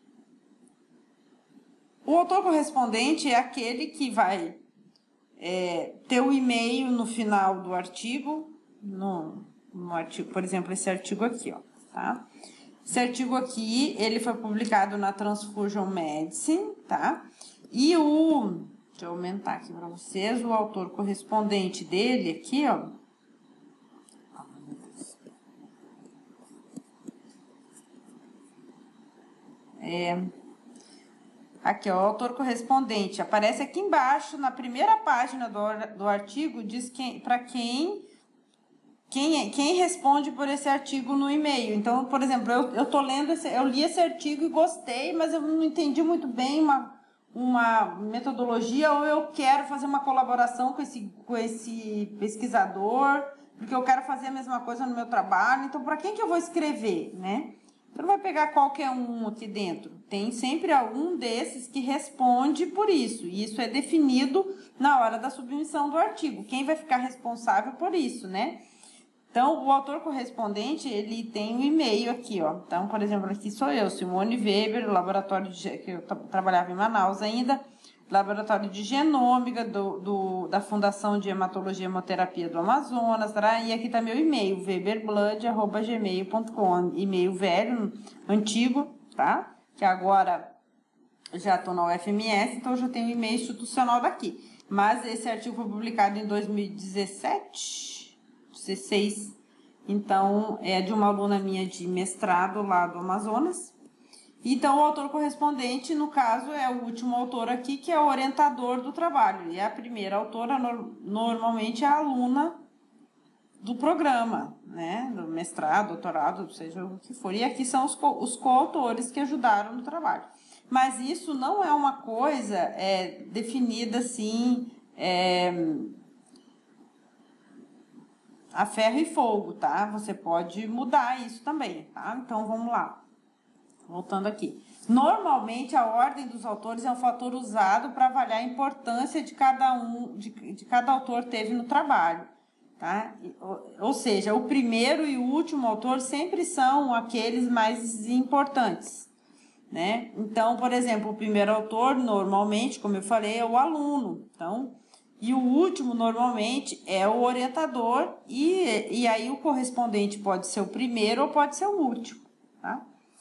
O autor correspondente é aquele que vai é, ter o e-mail no final do artigo, no, no artigo, por exemplo, esse artigo aqui, ó, tá? Esse artigo aqui, ele foi publicado na Transfusion Medicine, tá? E o... Deixa eu aumentar aqui para vocês. O autor correspondente dele aqui, ó. É, aqui, ó, o autor correspondente. Aparece aqui embaixo, na primeira página do, do artigo, diz que, para quem, quem, quem responde por esse artigo no e-mail. Então, por exemplo, eu, eu tô lendo, esse, eu li esse artigo e gostei, mas eu não entendi muito bem uma... uma metodologia, ou eu quero fazer uma colaboração com esse, com esse pesquisador, porque eu quero fazer a mesma coisa no meu trabalho. Então, para quem que eu vou escrever, né? Você não vai pegar qualquer um aqui dentro. Tem sempre algum desses que responde por isso. E isso é definido na hora da submissão do artigo. Quem vai ficar responsável por isso, né? Então, o autor correspondente, ele tem um e-mail aqui, ó. Então, por exemplo, aqui sou eu, Simone Weber, laboratório de, que eu trabalhava em Manaus ainda, laboratório de genômica do, do, da Fundação de Hematologia e Hemoterapia do Amazonas, tá? E aqui tá meu e-mail, weberblood arroba gmail ponto com, e-mail velho, antigo, tá? Que agora já tô na U F M S, então eu já tenho o e-mail institucional daqui. mas esse artigo foi publicado em dois mil e dezessete, dezesseis, então é de uma aluna minha de mestrado lá do Amazonas. Então, o autor correspondente, no caso, é o último autor aqui, que é o orientador do trabalho, e a primeira autora, no, normalmente, é a aluna do programa, né, do mestrado, doutorado, seja o que for, e aqui são os, co os coautores que ajudaram no trabalho. Mas isso não é uma coisa é, definida assim, é, a ferro e fogo, tá? Você pode mudar isso também, tá? Então, vamos lá. Voltando aqui. Normalmente, a ordem dos autores é um fator usado para avaliar a importância de cada um, de, de cada autor teve no trabalho. Tá? Ou seja, o primeiro e o último autor sempre são aqueles mais importantes, né? Então, por exemplo, o primeiro autor, normalmente, como eu falei, é o aluno. Então, e o último, normalmente, é o orientador, e, e aí o correspondente pode ser o primeiro ou pode ser o último, tá?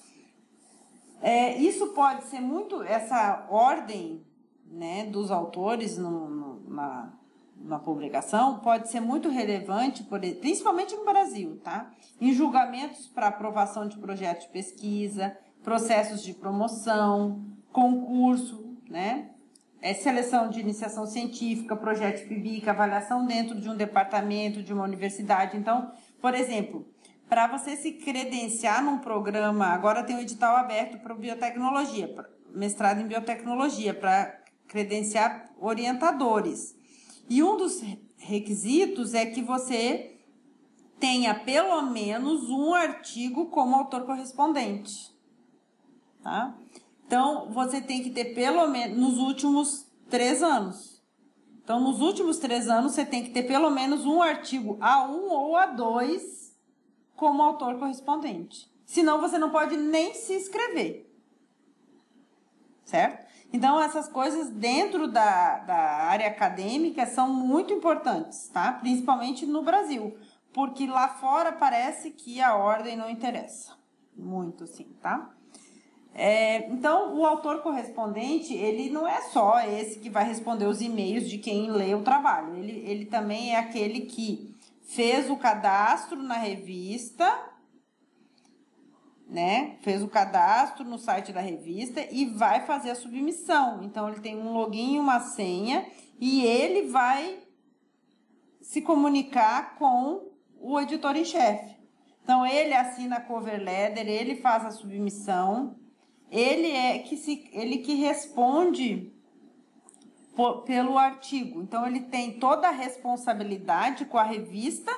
É, isso pode ser muito, essa ordem, né, dos autores no, no, na, na publicação pode ser muito relevante, por, principalmente no Brasil, tá? Em julgamentos para aprovação de projetos de pesquisa, processos de promoção, concurso, né? É, seleção de iniciação científica, projeto de P I B I C, avaliação dentro de um departamento, de uma universidade. Então, por exemplo, para você se credenciar num programa, agora tem um edital aberto para biotecnologia, mestrado em biotecnologia, para credenciar orientadores. E um dos requisitos é que você tenha pelo menos um artigo como autor correspondente, tá? Então, você tem que ter pelo menos nos últimos três anos. Então, nos últimos três anos, você tem que ter pelo menos um artigo A um ou A dois como autor correspondente. Senão, você não pode nem se inscrever. Certo? Então, essas coisas dentro da, da área acadêmica são muito importantes, tá? Principalmente no Brasil. Porque lá fora parece que a ordem não interessa. Muito, sim, tá? É, então, o autor correspondente, ele não é só esse que vai responder os e-mails de quem lê o trabalho. Ele, ele também é aquele que fez o cadastro na revista, né? Fez o cadastro no site da revista e vai fazer a submissão. Então, ele tem um login e uma senha e ele vai se comunicar com o editor em chefe. Então, ele assina a cover letter, ele faz a submissão, ele é que, se, ele que responde por, pelo artigo. Então, ele tem toda a responsabilidade com a revista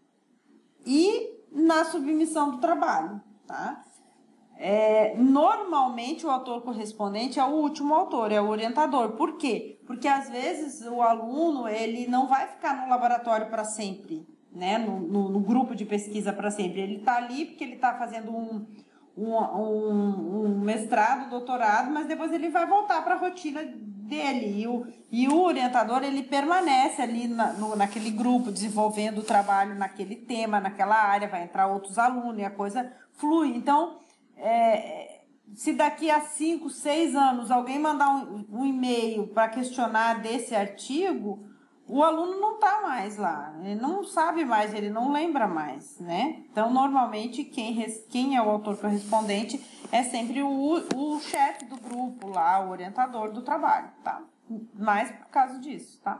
e na submissão do trabalho, tá? É, normalmente, o autor correspondente é o último autor, é o orientador. Por quê? Porque, às vezes, o aluno ele não vai ficar no laboratório para sempre, né? No, no, no grupo de pesquisa para sempre. Ele está ali porque ele está fazendo um, um, um, um mestrado, doutorado, mas depois ele vai voltar para a rotina dele. E o, e o orientador, ele permanece ali na, no, naquele grupo, desenvolvendo o trabalho naquele tema, naquela área, vai entrar outros alunos e a coisa flui. Então, é, se daqui a cinco, seis anos alguém mandar um, um e-mail para questionar desse artigo, o aluno não está mais lá, ele não sabe mais, ele não lembra mais, né? Então, normalmente, quem, quem é o autor correspondente é sempre o, o chefe do grupo lá, o orientador do trabalho, tá? Mais por causa disso, tá?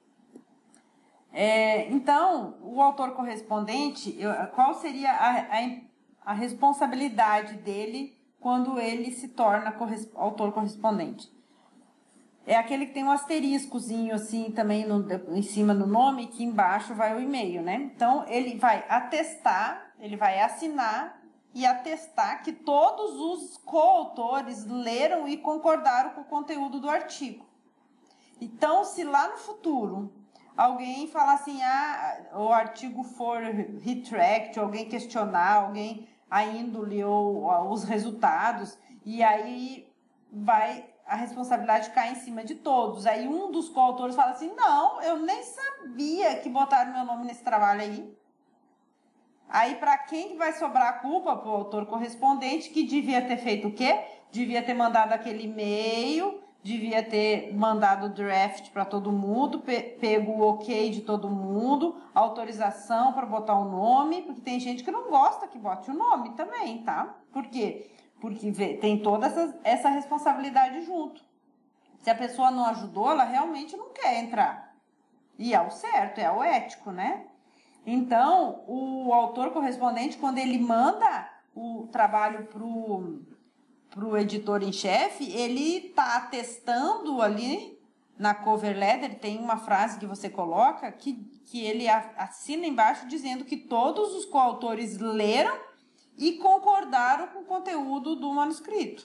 É, então, o autor correspondente, qual seria a, a a responsabilidade dele quando ele se torna autor correspondente? É aquele que tem um asteriscozinho assim também no, em cima do nome, que embaixo vai o e-mail, né? Então, ele vai atestar, ele vai assinar e atestar que todos os coautores leram e concordaram com o conteúdo do artigo. Então, se lá no futuro alguém falar assim, ah, o artigo for retract, alguém questionar, alguém a índole ou, ou os resultados, e aí vai a responsabilidade cair em cima de todos. Aí um dos coautores fala assim, não, eu nem sabia que botaram meu nome nesse trabalho aí. Aí para quem vai sobrar a culpa? Para o autor correspondente, que devia ter feito o quê? Devia ter mandado aquele e-mail, devia ter mandado o draft para todo mundo, pe pego o ok de todo mundo, autorização para botar o nome, porque tem gente que não gosta que bote o nome também, tá? Por quê? Porque tem toda essa, essa responsabilidade junto. Se a pessoa não ajudou, ela realmente não quer entrar. E é o certo, é o ético, né? Então, o autor correspondente, quando ele manda o trabalho pro para o editor em chefe, ele está atestando ali na cover letter, tem uma frase que você coloca que, que ele assina embaixo dizendo que todos os coautores leram e concordaram com o conteúdo do manuscrito.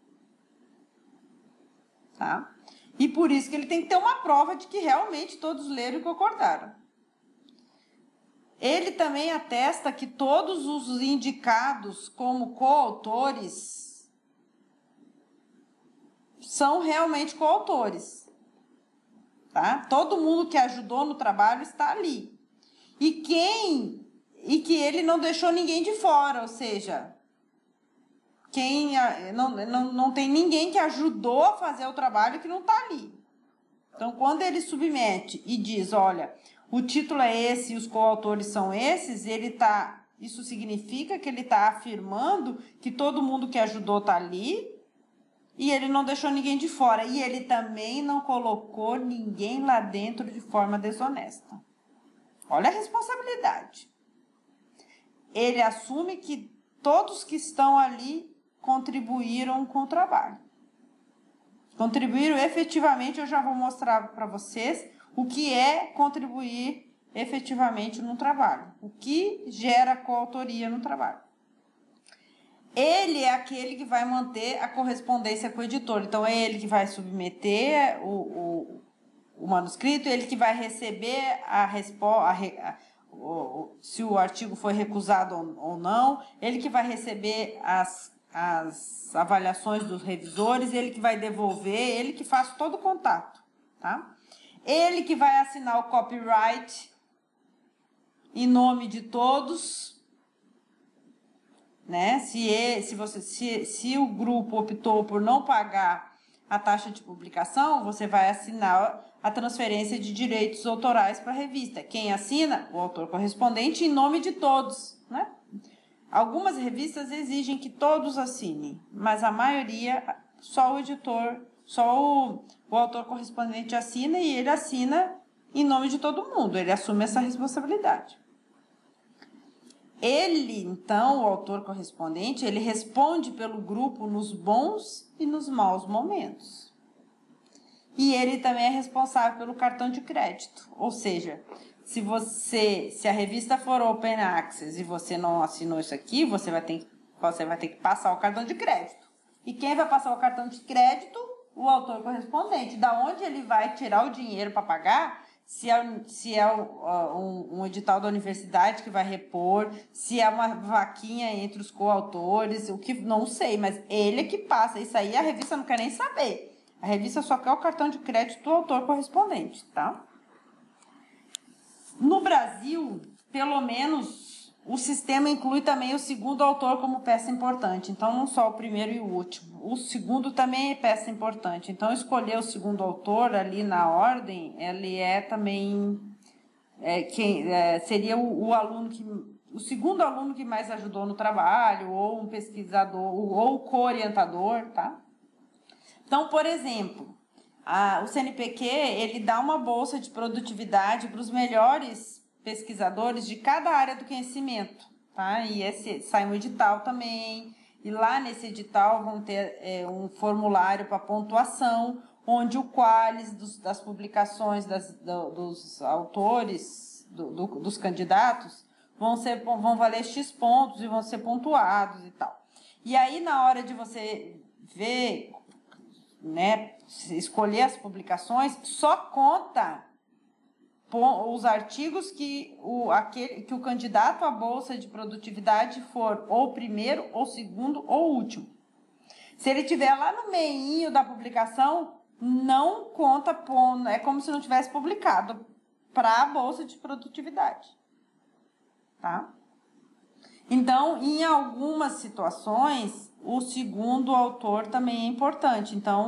Tá? E por isso que ele tem que ter uma prova de que realmente todos leram e concordaram. Ele também atesta que todos os indicados como coautores são realmente coautores, tá? Todo mundo que ajudou no trabalho está ali. E quem e que ele não deixou ninguém de fora, ou seja, quem não, não, não tem ninguém que ajudou a fazer o trabalho que não está ali. Então, quando ele submete e diz, olha, o título é esse e os coautores são esses, ele tá, isso significa que ele está afirmando que todo mundo que ajudou está ali. E ele não deixou ninguém de fora. E ele também não colocou ninguém lá dentro de forma desonesta. Olha a responsabilidade. Ele assume que todos que estão ali contribuíram com o trabalho. Contribuíram efetivamente, eu já vou mostrar para vocês o que é contribuir efetivamente no trabalho. O que gera coautoria no trabalho. Ele é aquele que vai manter a correspondência com o editor. Então, é ele que vai submeter o, o, o manuscrito, ele que vai receber a resposta, se o artigo foi recusado ou não, ele que vai receber as, as avaliações dos revisores, ele que vai devolver, ele que faz todo o contato, tá? Ele que vai assinar o copyright em nome de todos. Né? Se, é, se, você, se, se o grupo optou por não pagar a taxa de publicação, você vai assinar a transferência de direitos autorais para a revista. Quem assina? O autor correspondente em nome de todos. Né? Algumas revistas exigem que todos assinem, mas a maioria, só o editor, só o, o autor correspondente assina e ele assina em nome de todo mundo. Ele assume essa responsabilidade. Ele, então, o autor correspondente, ele responde pelo grupo nos bons e nos maus momentos. E ele também é responsável pelo cartão de crédito. Ou seja, se você, se a revista for Open Access e você não assinou isso aqui, você vai ter, você vai ter que passar o cartão de crédito. E quem vai passar o cartão de crédito? O autor correspondente. Da onde ele vai tirar o dinheiro para pagar? Se é, se é um, um edital da universidade que vai repor, se é uma vaquinha entre os coautores, o que não sei, mas ele é que passa. Isso aí a revista não quer nem saber. A revista só quer o cartão de crédito do autor correspondente, tá? No Brasil, pelo menos, o sistema inclui também o segundo autor como peça importante. Então, não só o primeiro e o último. O segundo também é peça importante. Então, escolher o segundo autor ali na ordem, ele é também... É, quem, é, seria o, o aluno que... O segundo aluno que mais ajudou no trabalho, ou um pesquisador, ou o co-orientador, tá? Então, por exemplo, a, o C N P Q, ele dá uma bolsa de produtividade para os melhores pesquisadores de cada área do conhecimento, tá? E esse sai um edital também, e lá nesse edital vão ter é, um formulário para pontuação, onde o qualis dos, das publicações das, do, dos autores, do, do, dos candidatos, vão, ser, vão valer X pontos e vão ser pontuados e tal. E aí, na hora de você ver, né, escolher as publicações, só conta os artigos que o, aquele, que o candidato à bolsa de produtividade for ou primeiro, ou segundo, ou último. Se ele estiver lá no meinho da publicação, não conta, é como se não tivesse publicado para a bolsa de produtividade. Tá? Então, em algumas situações, o segundo autor também é importante. Então,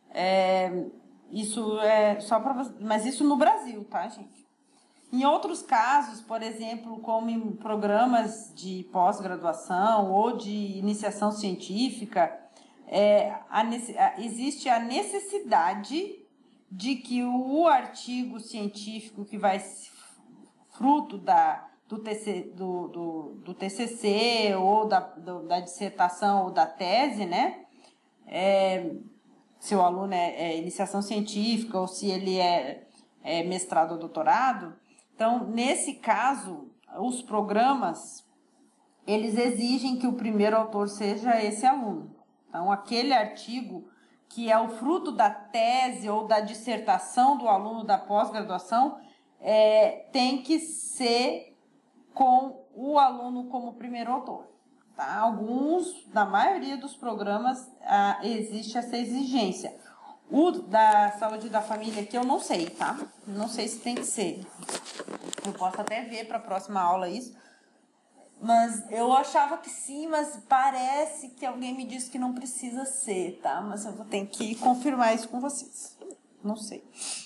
É, isso é só para, mas isso no Brasil, tá, gente? Em outros casos, por exemplo, como em programas de pós-graduação ou de iniciação científica, é, a, existe a necessidade de que o artigo científico que vai fruto da, do, T C, do, do, do T C C ou da, do, da dissertação ou da tese, né? É, se o aluno é, é iniciação científica ou se ele é, é mestrado ou doutorado. Então, nesse caso, os programas, eles exigem que o primeiro autor seja esse aluno. Então, aquele artigo que é o fruto da tese ou da dissertação do aluno da pós-graduação, é, tem que ser com o aluno como primeiro autor. Tá? Alguns, na maioria dos programas, ah, existe essa exigência. O da saúde da família aqui eu não sei, tá? Não sei se tem que ser. Eu posso até ver para a próxima aula isso. Mas eu achava que sim, mas parece que alguém me disse que não precisa ser, tá? Mas eu vou ter que confirmar isso com vocês. Não sei.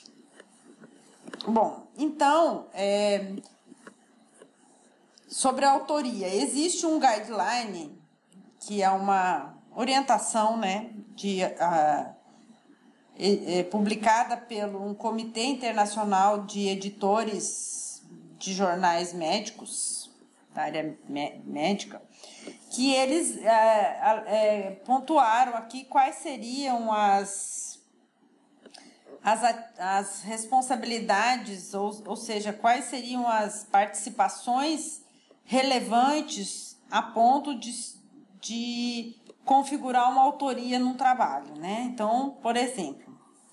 Bom, então, é, sobre a autoria, existe um guideline, que é uma orientação, né, de... A, É, é, publicada pelo um comitê internacional de editores de jornais médicos, da área médica, que eles é, é, pontuaram aqui quais seriam as, as, as responsabilidades, ou, ou seja, quais seriam as participações relevantes a ponto de, de configurar uma autoria num trabalho, né? Então, por exemplo,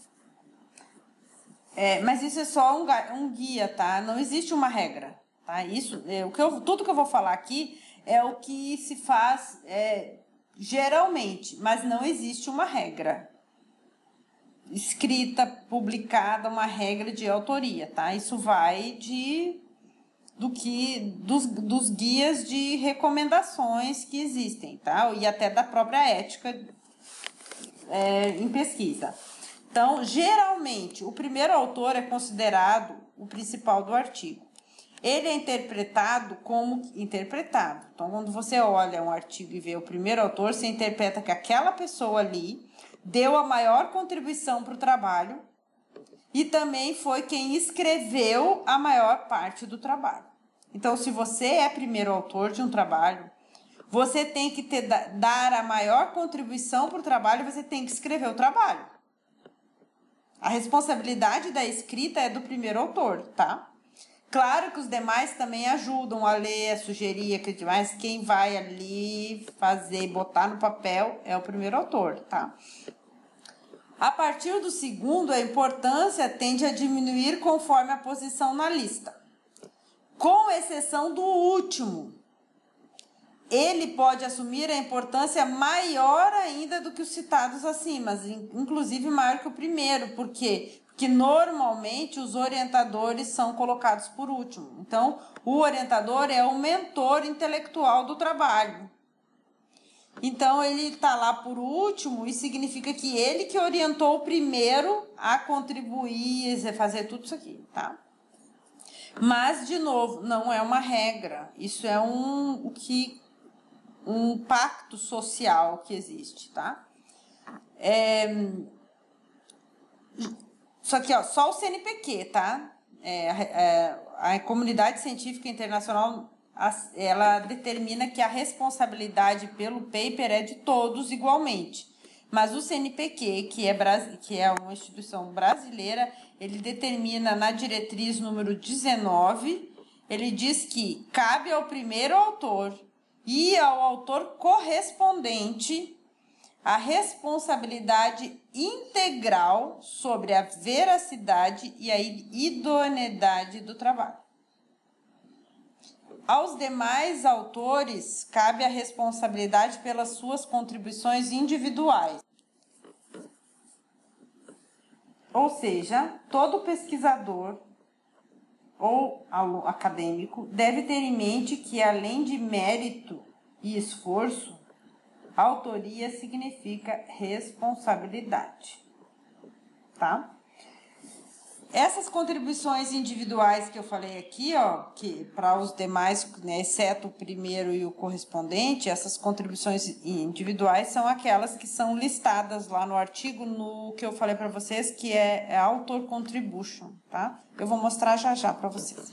é, mas isso é só um, um guia, tá? Não existe uma regra, tá? Isso, é, o que eu, tudo que eu vou falar aqui é o que se faz é, geralmente, mas não existe uma regra escrita, publicada, uma regra de autoria, tá? Isso vai de do que dos, dos guias de recomendações que existem, tá? E até da própria ética é, em pesquisa. Então, geralmente, o primeiro autor é considerado o principal do artigo. Ele é interpretado como interpretado. Então, quando você olha um artigo e vê o primeiro autor, você interpreta que aquela pessoa ali deu a maior contribuição para o trabalho e também foi quem escreveu a maior parte do trabalho. Então, se você é primeiro autor de um trabalho, você tem que ter, dar a maior contribuição para o trabalho, você tem que escrever o trabalho. A responsabilidade da escrita é do primeiro autor, tá? Claro que os demais também ajudam a ler, a sugerir, mas quem vai ali fazer, botar no papel é o primeiro autor, tá? A partir do segundo, a importância tende a diminuir conforme a posição na lista. Com exceção do último, ele pode assumir a importância maior ainda do que os citados acima, inclusive maior que o primeiro. Por quê? Porque normalmente os orientadores são colocados por último. Então, o orientador é o mentor intelectual do trabalho. Então, ele está lá por último e significa que ele que orientou o primeiro a contribuir, a fazer tudo isso aqui, tá? Mas, de novo, não é uma regra. Isso é um, o que, um pacto social que existe, tá? É, só que, ó, só o C N P Q, tá? É, é, a comunidade científica internacional, ela determina que a responsabilidade pelo paper é de todos igualmente. Mas o C N P Q, que é, que é uma instituição brasileira, ele determina na diretriz número dezenove, ele diz que cabe ao primeiro autor e ao autor correspondente a responsabilidade integral sobre a veracidade e a idoneidade do trabalho. Aos demais autores, cabe a responsabilidade pelas suas contribuições individuais. Ou seja, todo pesquisador ou acadêmico deve ter em mente que, além de mérito e esforço, autoria significa responsabilidade. tá? Essas contribuições individuais que eu falei aqui, ó, que para os demais, né, exceto o primeiro e o correspondente, essas contribuições individuais são aquelas que são listadas lá no artigo, no que eu falei para vocês, que é, é Author Contribution, tá? Eu vou mostrar já já para vocês.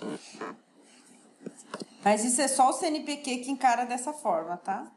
Mas isso é só o C N P Q que encara dessa forma, tá?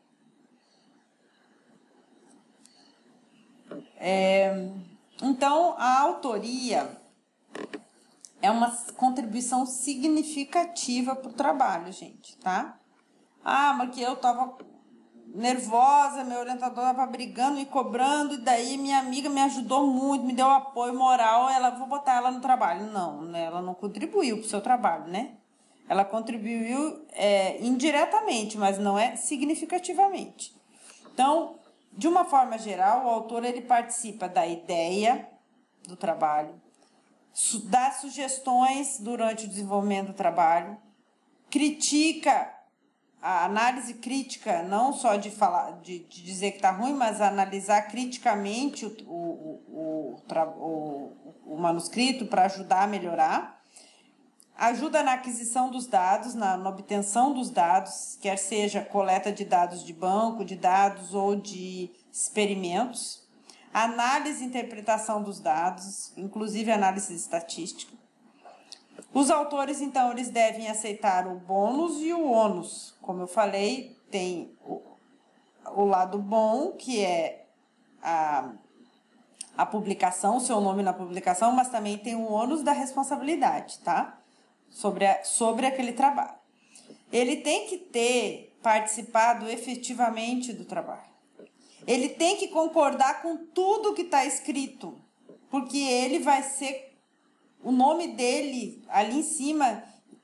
É, então, a autoria é uma contribuição significativa para o trabalho, gente, tá? Ah, mas que eu tava nervosa, meu orientador tava brigando e cobrando, e daí minha amiga me ajudou muito, me deu apoio moral, ela, vou botar ela no trabalho. Não, né? Ela não contribuiu para o seu trabalho, né? Ela contribuiu é, indiretamente, mas não é significativamente. Então, de uma forma geral, o autor ele participa da ideia do trabalho, dá sugestões durante o desenvolvimento do trabalho, critica a análise crítica, não só de falar, de, de dizer que está ruim, mas analisar criticamente o, o, o, o, o manuscrito para ajudar a melhorar, ajuda na aquisição dos dados, na, na obtenção dos dados, quer seja coleta de dados de banco, de dados ou de experimentos, análise e interpretação dos dados, inclusive análise estatística. Os autores, então, eles devem aceitar o bônus e o ônus. Como eu falei, tem o, o lado bom, que é a, a publicação, o seu nome na publicação, mas também tem o ônus da responsabilidade, tá? Sobre, a, sobre aquele trabalho. Ele tem que ter participado efetivamente do trabalho. Ele tem que concordar com tudo que está escrito, porque ele vai ser... O nome dele ali em cima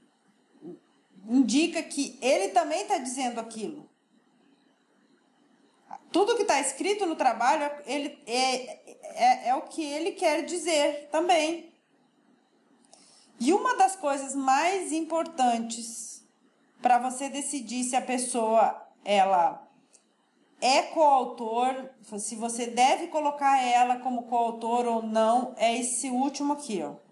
indica que ele também está dizendo aquilo. Tudo que está escrito no trabalho ele, é, é, é o que ele quer dizer também. E uma das coisas mais importantes para você decidir se a pessoa ela é coautor, se você deve colocar ela como coautor ou não, é esse último aqui, ó.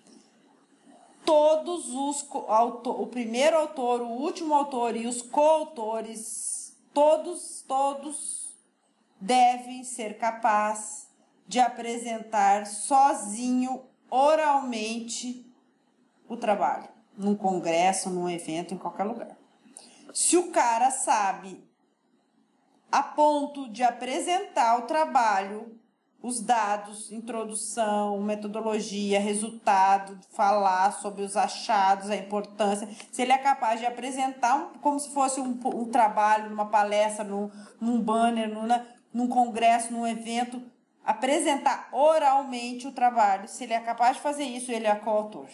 Todos os, o primeiro autor, o último autor e os coautores, todos, todos devem ser capazes de apresentar sozinho, oralmente, o trabalho, num congresso, num evento, em qualquer lugar. Se o cara sabe, a ponto de apresentar o trabalho, os dados, introdução, metodologia, resultado, falar sobre os achados, a importância, se ele é capaz de apresentar um, como se fosse um, um trabalho, numa palestra, num, num banner, num, num congresso, num evento, apresentar oralmente o trabalho, se ele é capaz de fazer isso, ele é coautor.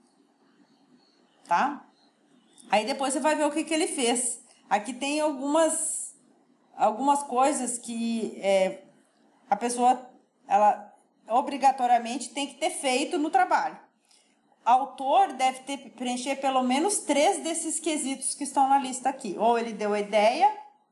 Tá? Aí depois você vai ver o que, que ele fez. Aqui tem algumas, algumas coisas que é, a pessoa... ela obrigatoriamente tem que ter feito no trabalho. O autor deve ter, preencher pelo menos três desses quesitos que estão na lista aqui. Ou ele deu a ideia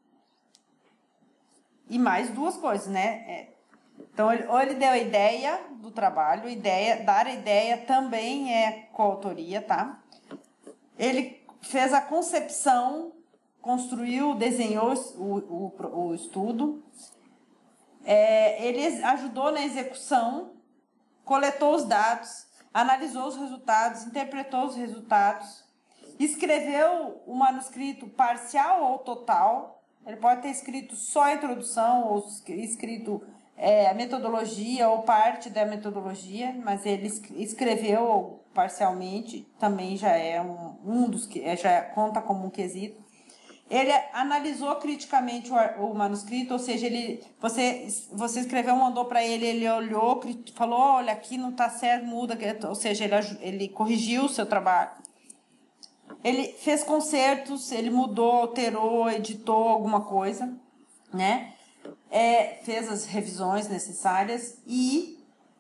e mais duas coisas, né? É. Então, ou ele deu a ideia do trabalho, ideia, dar a ideia também é coautoria, tá? Ele fez a concepção, construiu, desenhou o, o, o estudo. É, ele ajudou na execução, coletou os dados, analisou os resultados, interpretou os resultados, escreveu o manuscrito parcial ou total. Ele pode ter escrito só a introdução ou escrito é, a metodologia ou parte da metodologia, mas ele escreveu parcialmente, também já é um, um dos que já conta como um quesito. Ele analisou criticamente o, o manuscrito, ou seja, ele, você, você escreveu, mandou para ele, ele olhou, falou, olha, aqui não está certo, muda, ou seja, ele, ele corrigiu o seu trabalho. Ele fez consertos, ele mudou, alterou, editou alguma coisa, né? É, fez as revisões necessárias e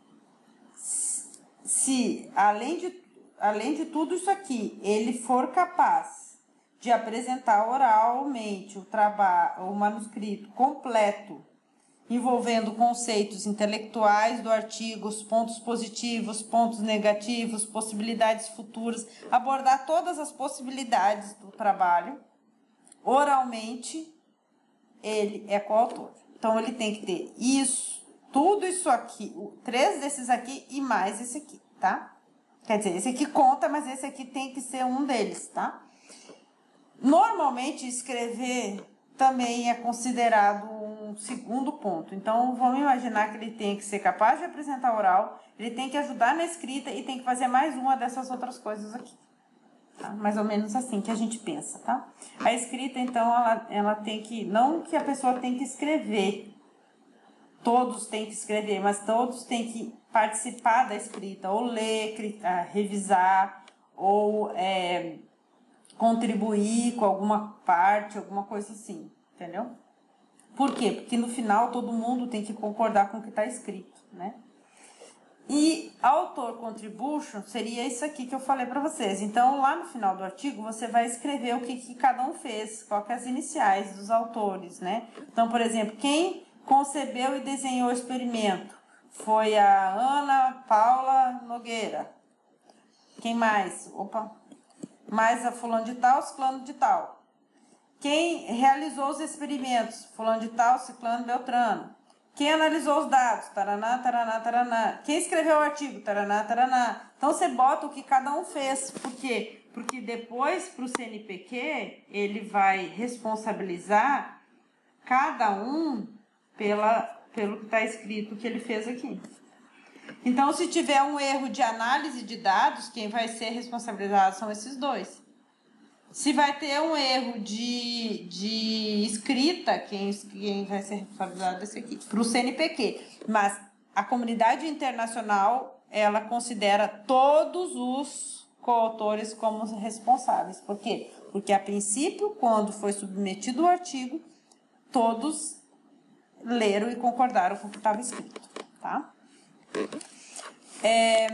se, além de, além de tudo isso aqui, ele for capaz de apresentar oralmente o trabalho, o manuscrito completo envolvendo conceitos intelectuais do artigo, os pontos positivos, pontos negativos, possibilidades futuras, abordar todas as possibilidades do trabalho. Oralmente, ele é coautor. Então, ele tem que ter isso, tudo isso aqui, três desses aqui e mais esse aqui, tá? Quer dizer, esse aqui conta, mas esse aqui tem que ser um deles, tá? Normalmente, escrever também é considerado um segundo ponto. Então, vamos imaginar que ele tem que ser capaz de apresentar oral, ele tem que ajudar na escrita e tem que fazer mais uma dessas outras coisas aqui. Tá? Mais ou menos assim que a gente pensa, tá? A escrita, então, ela, ela tem que... Não que a pessoa tem que escrever, todos têm que escrever, mas todos têm que participar da escrita, ou ler, revisar, ou é, contribuir com alguma parte, alguma coisa assim, entendeu? Por quê? Porque no final todo mundo tem que concordar com o que está escrito, né? E author contribution seria isso aqui que eu falei para vocês. Então, lá no final do artigo, você vai escrever o que, que cada um fez, qual que é as iniciais dos autores, né? Então, por exemplo, quem concebeu e desenhou o experimento foi a Ana Paula Nogueira. Quem mais? Opa! Mais a fulano de tal, ciclano de tal. Quem realizou os experimentos? Fulano de tal, ciclano, beltrano. Quem analisou os dados? Taraná, taraná, taraná. Quem escreveu o artigo? Taraná, taraná. Então, você bota o que cada um fez. Por quê? Porque depois, para o C N P Q, ele vai responsabilizar cada um pela, pelo que está escrito que ele fez aqui. Então, se tiver um erro de análise de dados, quem vai ser responsabilizado são esses dois. Se vai ter um erro de, de escrita, quem, quem vai ser responsabilizado desse aqui? Para o C N P Q. Mas a comunidade internacional, ela considera todos os coautores como responsáveis. Por quê? Porque, a princípio, quando foi submetido o artigo, todos leram e concordaram com o que estava escrito, tá? É...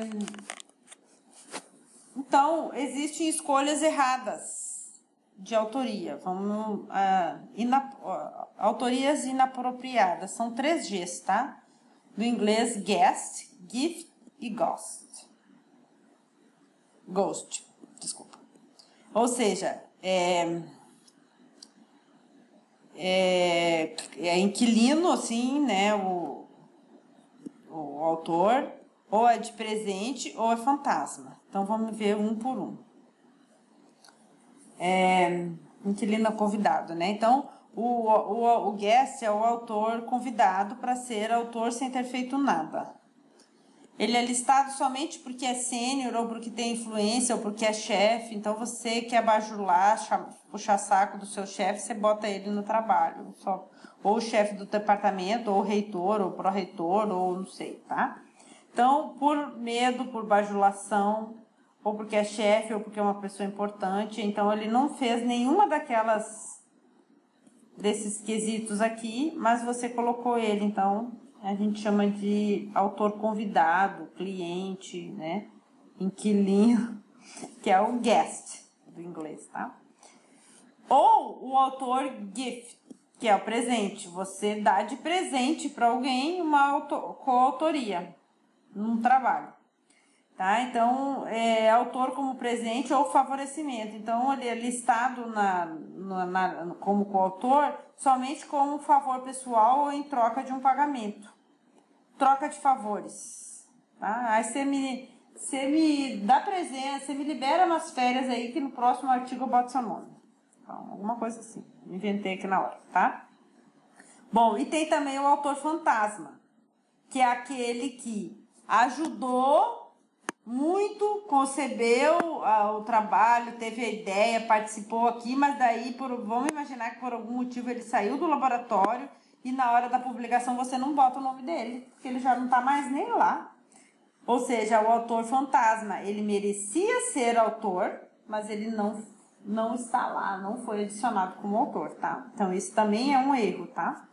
Então, existem escolhas erradas de autoria. Vamos, ah, ina, ah, autorias inapropriadas. São três Gs, tá? Do inglês guest, gift e ghost. Ghost, desculpa. Ou seja, é, é, é inquilino, assim, né? O, o autor, ou é de presente, ou é fantasma. Então, vamos ver um por um. É, inquilino convidado, né? Então, o, o, o guest é o autor convidado para ser autor sem ter feito nada. Ele é listado somente porque é sênior, ou porque tem influência, ou porque é chefe. Então, você quer bajular, puxar saco do seu chefe, você bota ele no trabalho. Só, ou o chefe do departamento, ou o reitor, ou o pró-reitor, ou não sei, tá? Então, por medo, por bajulação, ou porque é chefe, ou porque é uma pessoa importante. Então, ele não fez nenhuma daquelas, desses quesitos aqui, mas você colocou ele. Então, a gente chama de autor convidado, cliente, né? Inquilino, que é o guest do inglês, tá? Ou o autor gift, que é o presente. Você dá de presente para alguém uma coautoria num trabalho. Tá? Então, é autor como presente ou favorecimento. Então, ele é listado na, na, na, como coautor somente como favor pessoal ou em troca de um pagamento. Troca de favores. Tá? Aí você me, você me dá presença, você me libera umas férias aí que no próximo artigo eu boto seu nome. Então, alguma coisa assim. Inventei aqui na hora, tá? Bom, e tem também o autor fantasma, que é aquele que ajudou muito, concebeu uh, o trabalho, teve a ideia, participou aqui, mas daí, por, vamos imaginar que por algum motivo ele saiu do laboratório e na hora da publicação você não bota o nome dele, porque ele já não está mais nem lá. Ou seja, o autor fantasma, ele merecia ser autor, mas ele não, não está lá, não foi adicionado como autor, tá? Então, isso também é um erro, tá?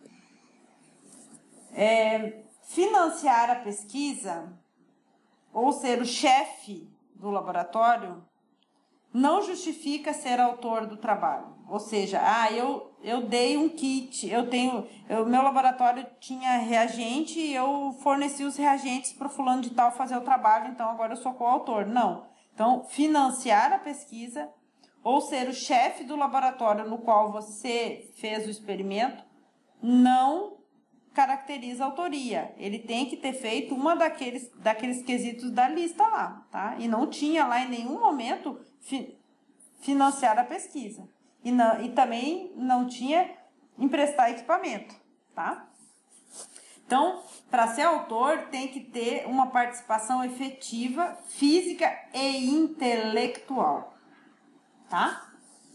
É, financiar a pesquisa, ou ser o chefe do laboratório, não justifica ser autor do trabalho. Ou seja, ah, eu, eu dei um kit, eu tenho, o meu laboratório tinha reagente e eu forneci os reagentes para o fulano de tal fazer o trabalho, então agora eu sou coautor. Não. Então, financiar a pesquisa ou ser o chefe do laboratório no qual você fez o experimento não caracteriza a autoria. Ele tem que ter feito uma daqueles, daqueles quesitos da lista lá, tá? E não tinha lá em nenhum momento fi, financiar a pesquisa. E, não, e também não tinha emprestar equipamento, tá? Então, para ser autor, tem que ter uma participação efetiva, física e intelectual, tá?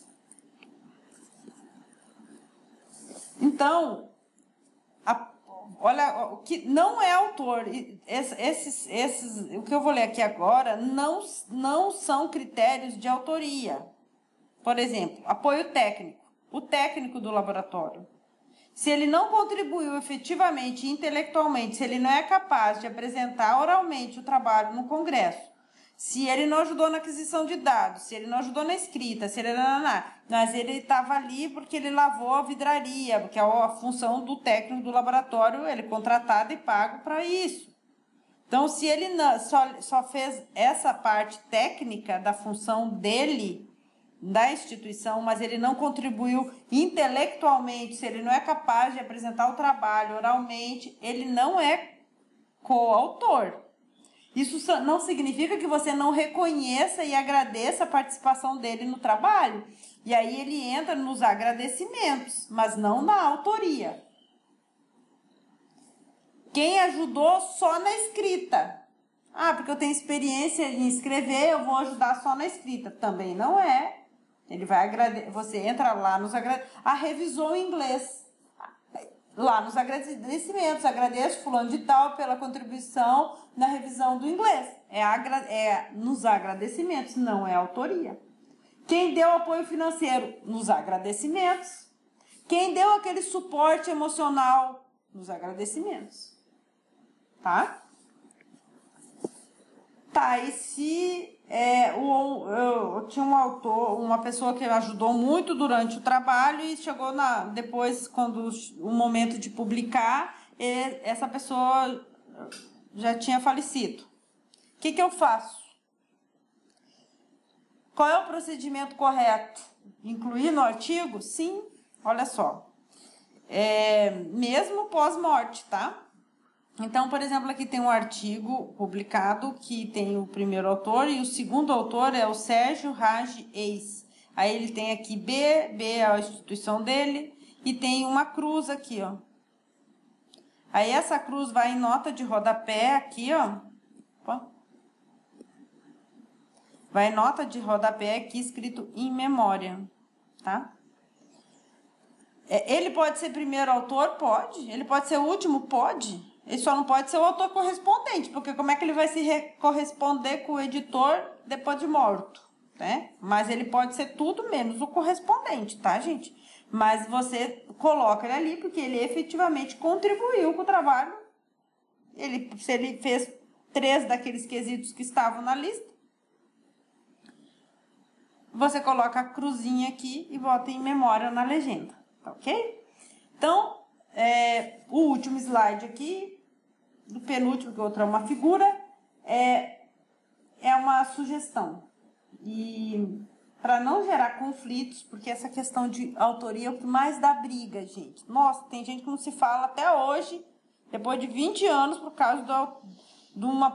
Então, a, olha, o que não é autor, esses, esses, o que eu vou ler aqui agora não, não são critérios de autoria. Por exemplo, apoio técnico, o técnico do laboratório. Se ele não contribuiu efetivamente e intelectualmente, se ele não é capaz de apresentar oralmente o trabalho no congresso, se ele não ajudou na aquisição de dados, se ele não ajudou na escrita, se ele não, não, mas ele estava ali porque ele lavou a vidraria, porque é a função do técnico do laboratório, ele é contratado e pago para isso. Então, se ele não, só, só fez essa parte técnica da função dele, da instituição, mas ele não contribuiu intelectualmente, se ele não é capaz de apresentar o trabalho oralmente, ele não é coautor. Isso não significa que você não reconheça e agradeça a participação dele no trabalho. E aí ele entra nos agradecimentos, mas não na autoria. Quem ajudou só na escrita. Ah, porque eu tenho experiência em escrever, eu vou ajudar só na escrita. Também não é. Ele vai agradecer, você entra lá nos agradecimentos. Ah, revisou o inglês. Lá nos agradecimentos, agradeço fulano de tal pela contribuição na revisão do inglês. É, agra é nos agradecimentos, não é autoria. Quem deu apoio financeiro? Nos agradecimentos. Quem deu aquele suporte emocional? Nos agradecimentos. Tá? Tá, e se é, o, eu, eu tinha um autor, uma pessoa que ajudou muito durante o trabalho e chegou na, depois, quando o momento de publicar, essa pessoa já tinha falecido. O que, que eu faço? Qual é o procedimento correto? Incluir no artigo? Sim, olha só. É, mesmo pós-morte, tá? Então, por exemplo, aqui tem um artigo publicado que tem o primeiro autor e o segundo autor é o Sérgio Raj Eis. Aí ele tem aqui B, B é a instituição dele e tem uma cruz aqui, ó. Aí essa cruz vai em nota de rodapé aqui, ó. Opa. Vai em nota de rodapé aqui escrito em memória, tá? Ele pode ser primeiro autor? Pode. Ele pode ser o último? Pode. Ele só não pode ser o autor correspondente, porque como é que ele vai se corresponder com o editor depois de morto, né? Mas ele pode ser tudo menos o correspondente, tá, gente? Mas você coloca ele ali porque ele efetivamente contribuiu com o trabalho. Ele, se ele fez três daqueles quesitos que estavam na lista, você coloca a cruzinha aqui e bota em memória na legenda, tá ok? Então, é, o último slide aqui, do penúltimo, que outro é uma figura, é, é uma sugestão. E para não gerar conflitos, porque essa questão de autoria é o que mais dá briga, gente. Nossa, tem gente que não se fala até hoje, depois de vinte anos, por causa do, de uma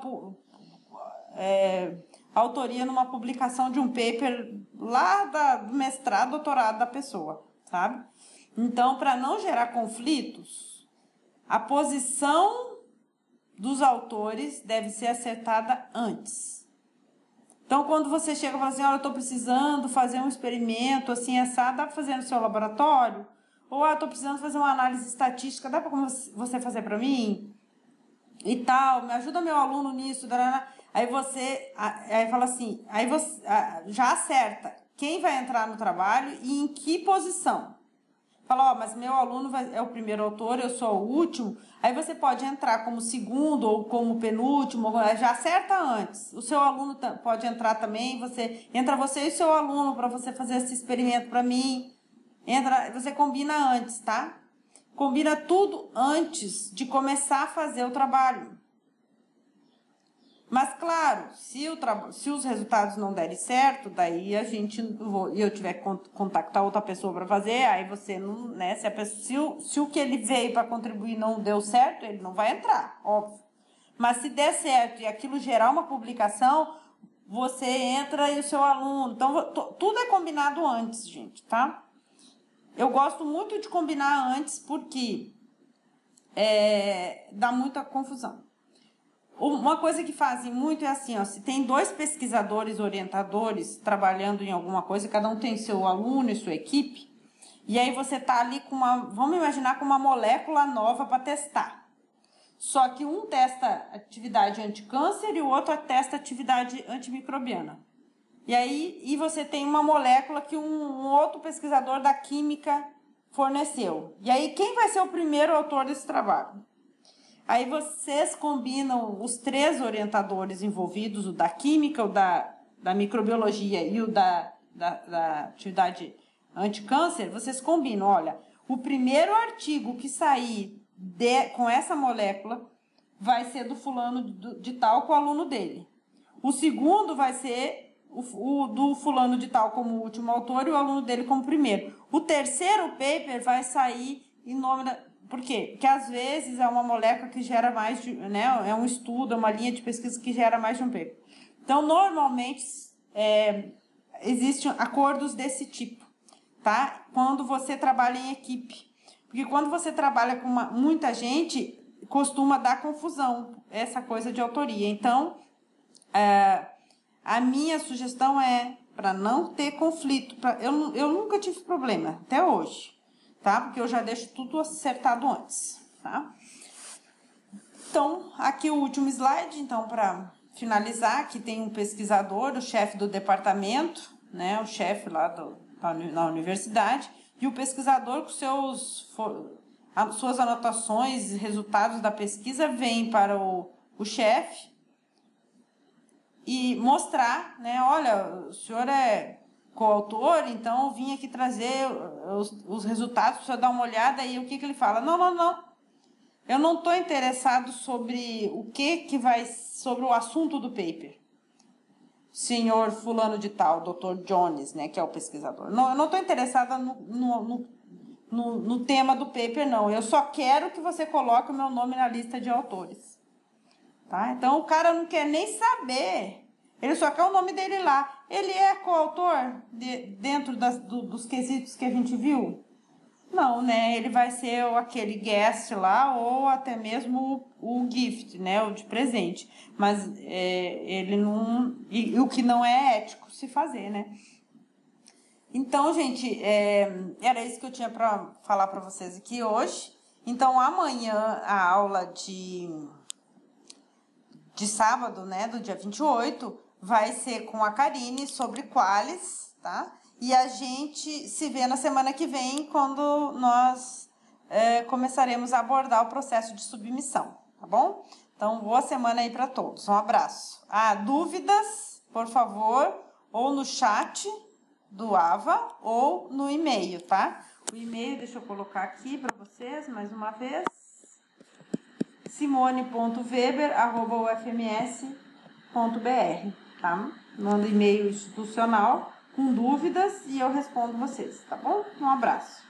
é, autoria numa publicação de um paper lá da, do mestrado, doutorado da pessoa, sabe? Então, para não gerar conflitos, a posição dos autores deve ser acertada antes. Então, quando você chega e fala assim, olha, eu estou precisando fazer um experimento assim, assado, dá para fazer no seu laboratório? Ou, ah, eu estou precisando fazer uma análise estatística, dá para você fazer para mim? E tal, me ajuda meu aluno nisso. Aí você, aí fala assim, aí você já acerta quem vai entrar no trabalho e em que posição. fala, ó, mas meu aluno vai, é o primeiro autor, eu sou o último, aí você pode entrar como segundo ou como penúltimo, já acerta antes. O seu aluno pode entrar também, você entra você e seu aluno para você fazer esse experimento para mim. Entra, você combina antes, tá? Combina tudo antes de começar a fazer o trabalho. Mas, claro, se, o tra... se os resultados não derem certo, daí a gente, e eu tiver que contactar outra pessoa para fazer, aí você não, né, se, a pessoa, se, o, se o que ele veio para contribuir não deu certo, ele não vai entrar, óbvio. Mas se der certo e aquilo gerar uma publicação, você entra e o seu aluno. Então, tudo é combinado antes, gente, tá? Eu gosto muito de combinar antes porque é, dá muita confusão. Uma coisa que fazem muito é assim, ó, se tem dois pesquisadores orientadores trabalhando em alguma coisa, cada um tem seu aluno e sua equipe, e aí você tá ali com uma, vamos imaginar com uma molécula nova para testar. Só que um testa atividade anticâncer e o outro testa atividade antimicrobiana. E aí e você tem uma molécula que um, um outro pesquisador da química forneceu. E aí quem vai ser o primeiro autor desse trabalho? Aí vocês combinam os três orientadores envolvidos, o da química, o da, da microbiologia e o da, da, da atividade anticâncer, vocês combinam, olha, o primeiro artigo que sair de, com essa molécula vai ser do fulano de, de tal com o aluno dele. O segundo vai ser o, o do fulano de tal como último autor e o aluno dele como primeiro. O terceiro paper vai sair em nome da... Por quê? Porque às vezes é uma molécula que gera mais de, né, é um estudo, é uma linha de pesquisa que gera mais de um paper. Então, normalmente, é, existem acordos desse tipo, tá? Quando você trabalha em equipe. Porque quando você trabalha com uma, muita gente, costuma dar confusão, essa coisa de autoria. Então, é, a minha sugestão é, para não ter conflito, pra, eu, eu nunca tive problema, até hoje. Tá? Porque eu já deixo tudo acertado antes, tá? Então, aqui o último slide, então, para finalizar, aqui tem um pesquisador, o chefe do departamento, né, o chefe lá do, na universidade, e o pesquisador com seus, as suas anotações e resultados da pesquisa vem para o, o chefe e mostrar, né, olha, o senhor é coautor, então eu vim aqui trazer os, os resultados para o senhor dar uma olhada e o que, que ele fala? Não, não, não. Eu não estou interessado sobre o que, que vai, sobre o assunto do paper. Senhor fulano de tal, doutor Jones, né, que é o pesquisador. Não, eu não estou interessada no, no, no, no, no tema do paper, não. Eu só quero que você coloque o meu nome na lista de autores. Tá? Então, o cara não quer nem saber. Ele só quer o nome dele lá. Ele é coautor de, dentro das, do, dos quesitos que a gente viu? Não, né? Ele vai ser aquele guest lá ou até mesmo o, o gift, né? O de presente. Mas é, ele não... E, e o que não é ético se fazer, né? Então, gente, é, era isso que eu tinha para falar para vocês aqui hoje. Então, amanhã a aula de, de sábado, né? Do dia vinte e oito... vai ser com a Karine sobre qualis, tá? E a gente se vê na semana que vem, quando nós é, começaremos a abordar o processo de submissão, tá bom? Então, boa semana aí para todos. Um abraço. Ah, dúvidas, por favor, ou no chat do Ava ou no e-mail, tá? O e-mail, deixa eu colocar aqui para vocês, mais uma vez. simone ponto weber arroba u f m s ponto b r. Tá? Manda e-mail institucional com dúvidas e eu respondo vocês, tá bom? Um abraço.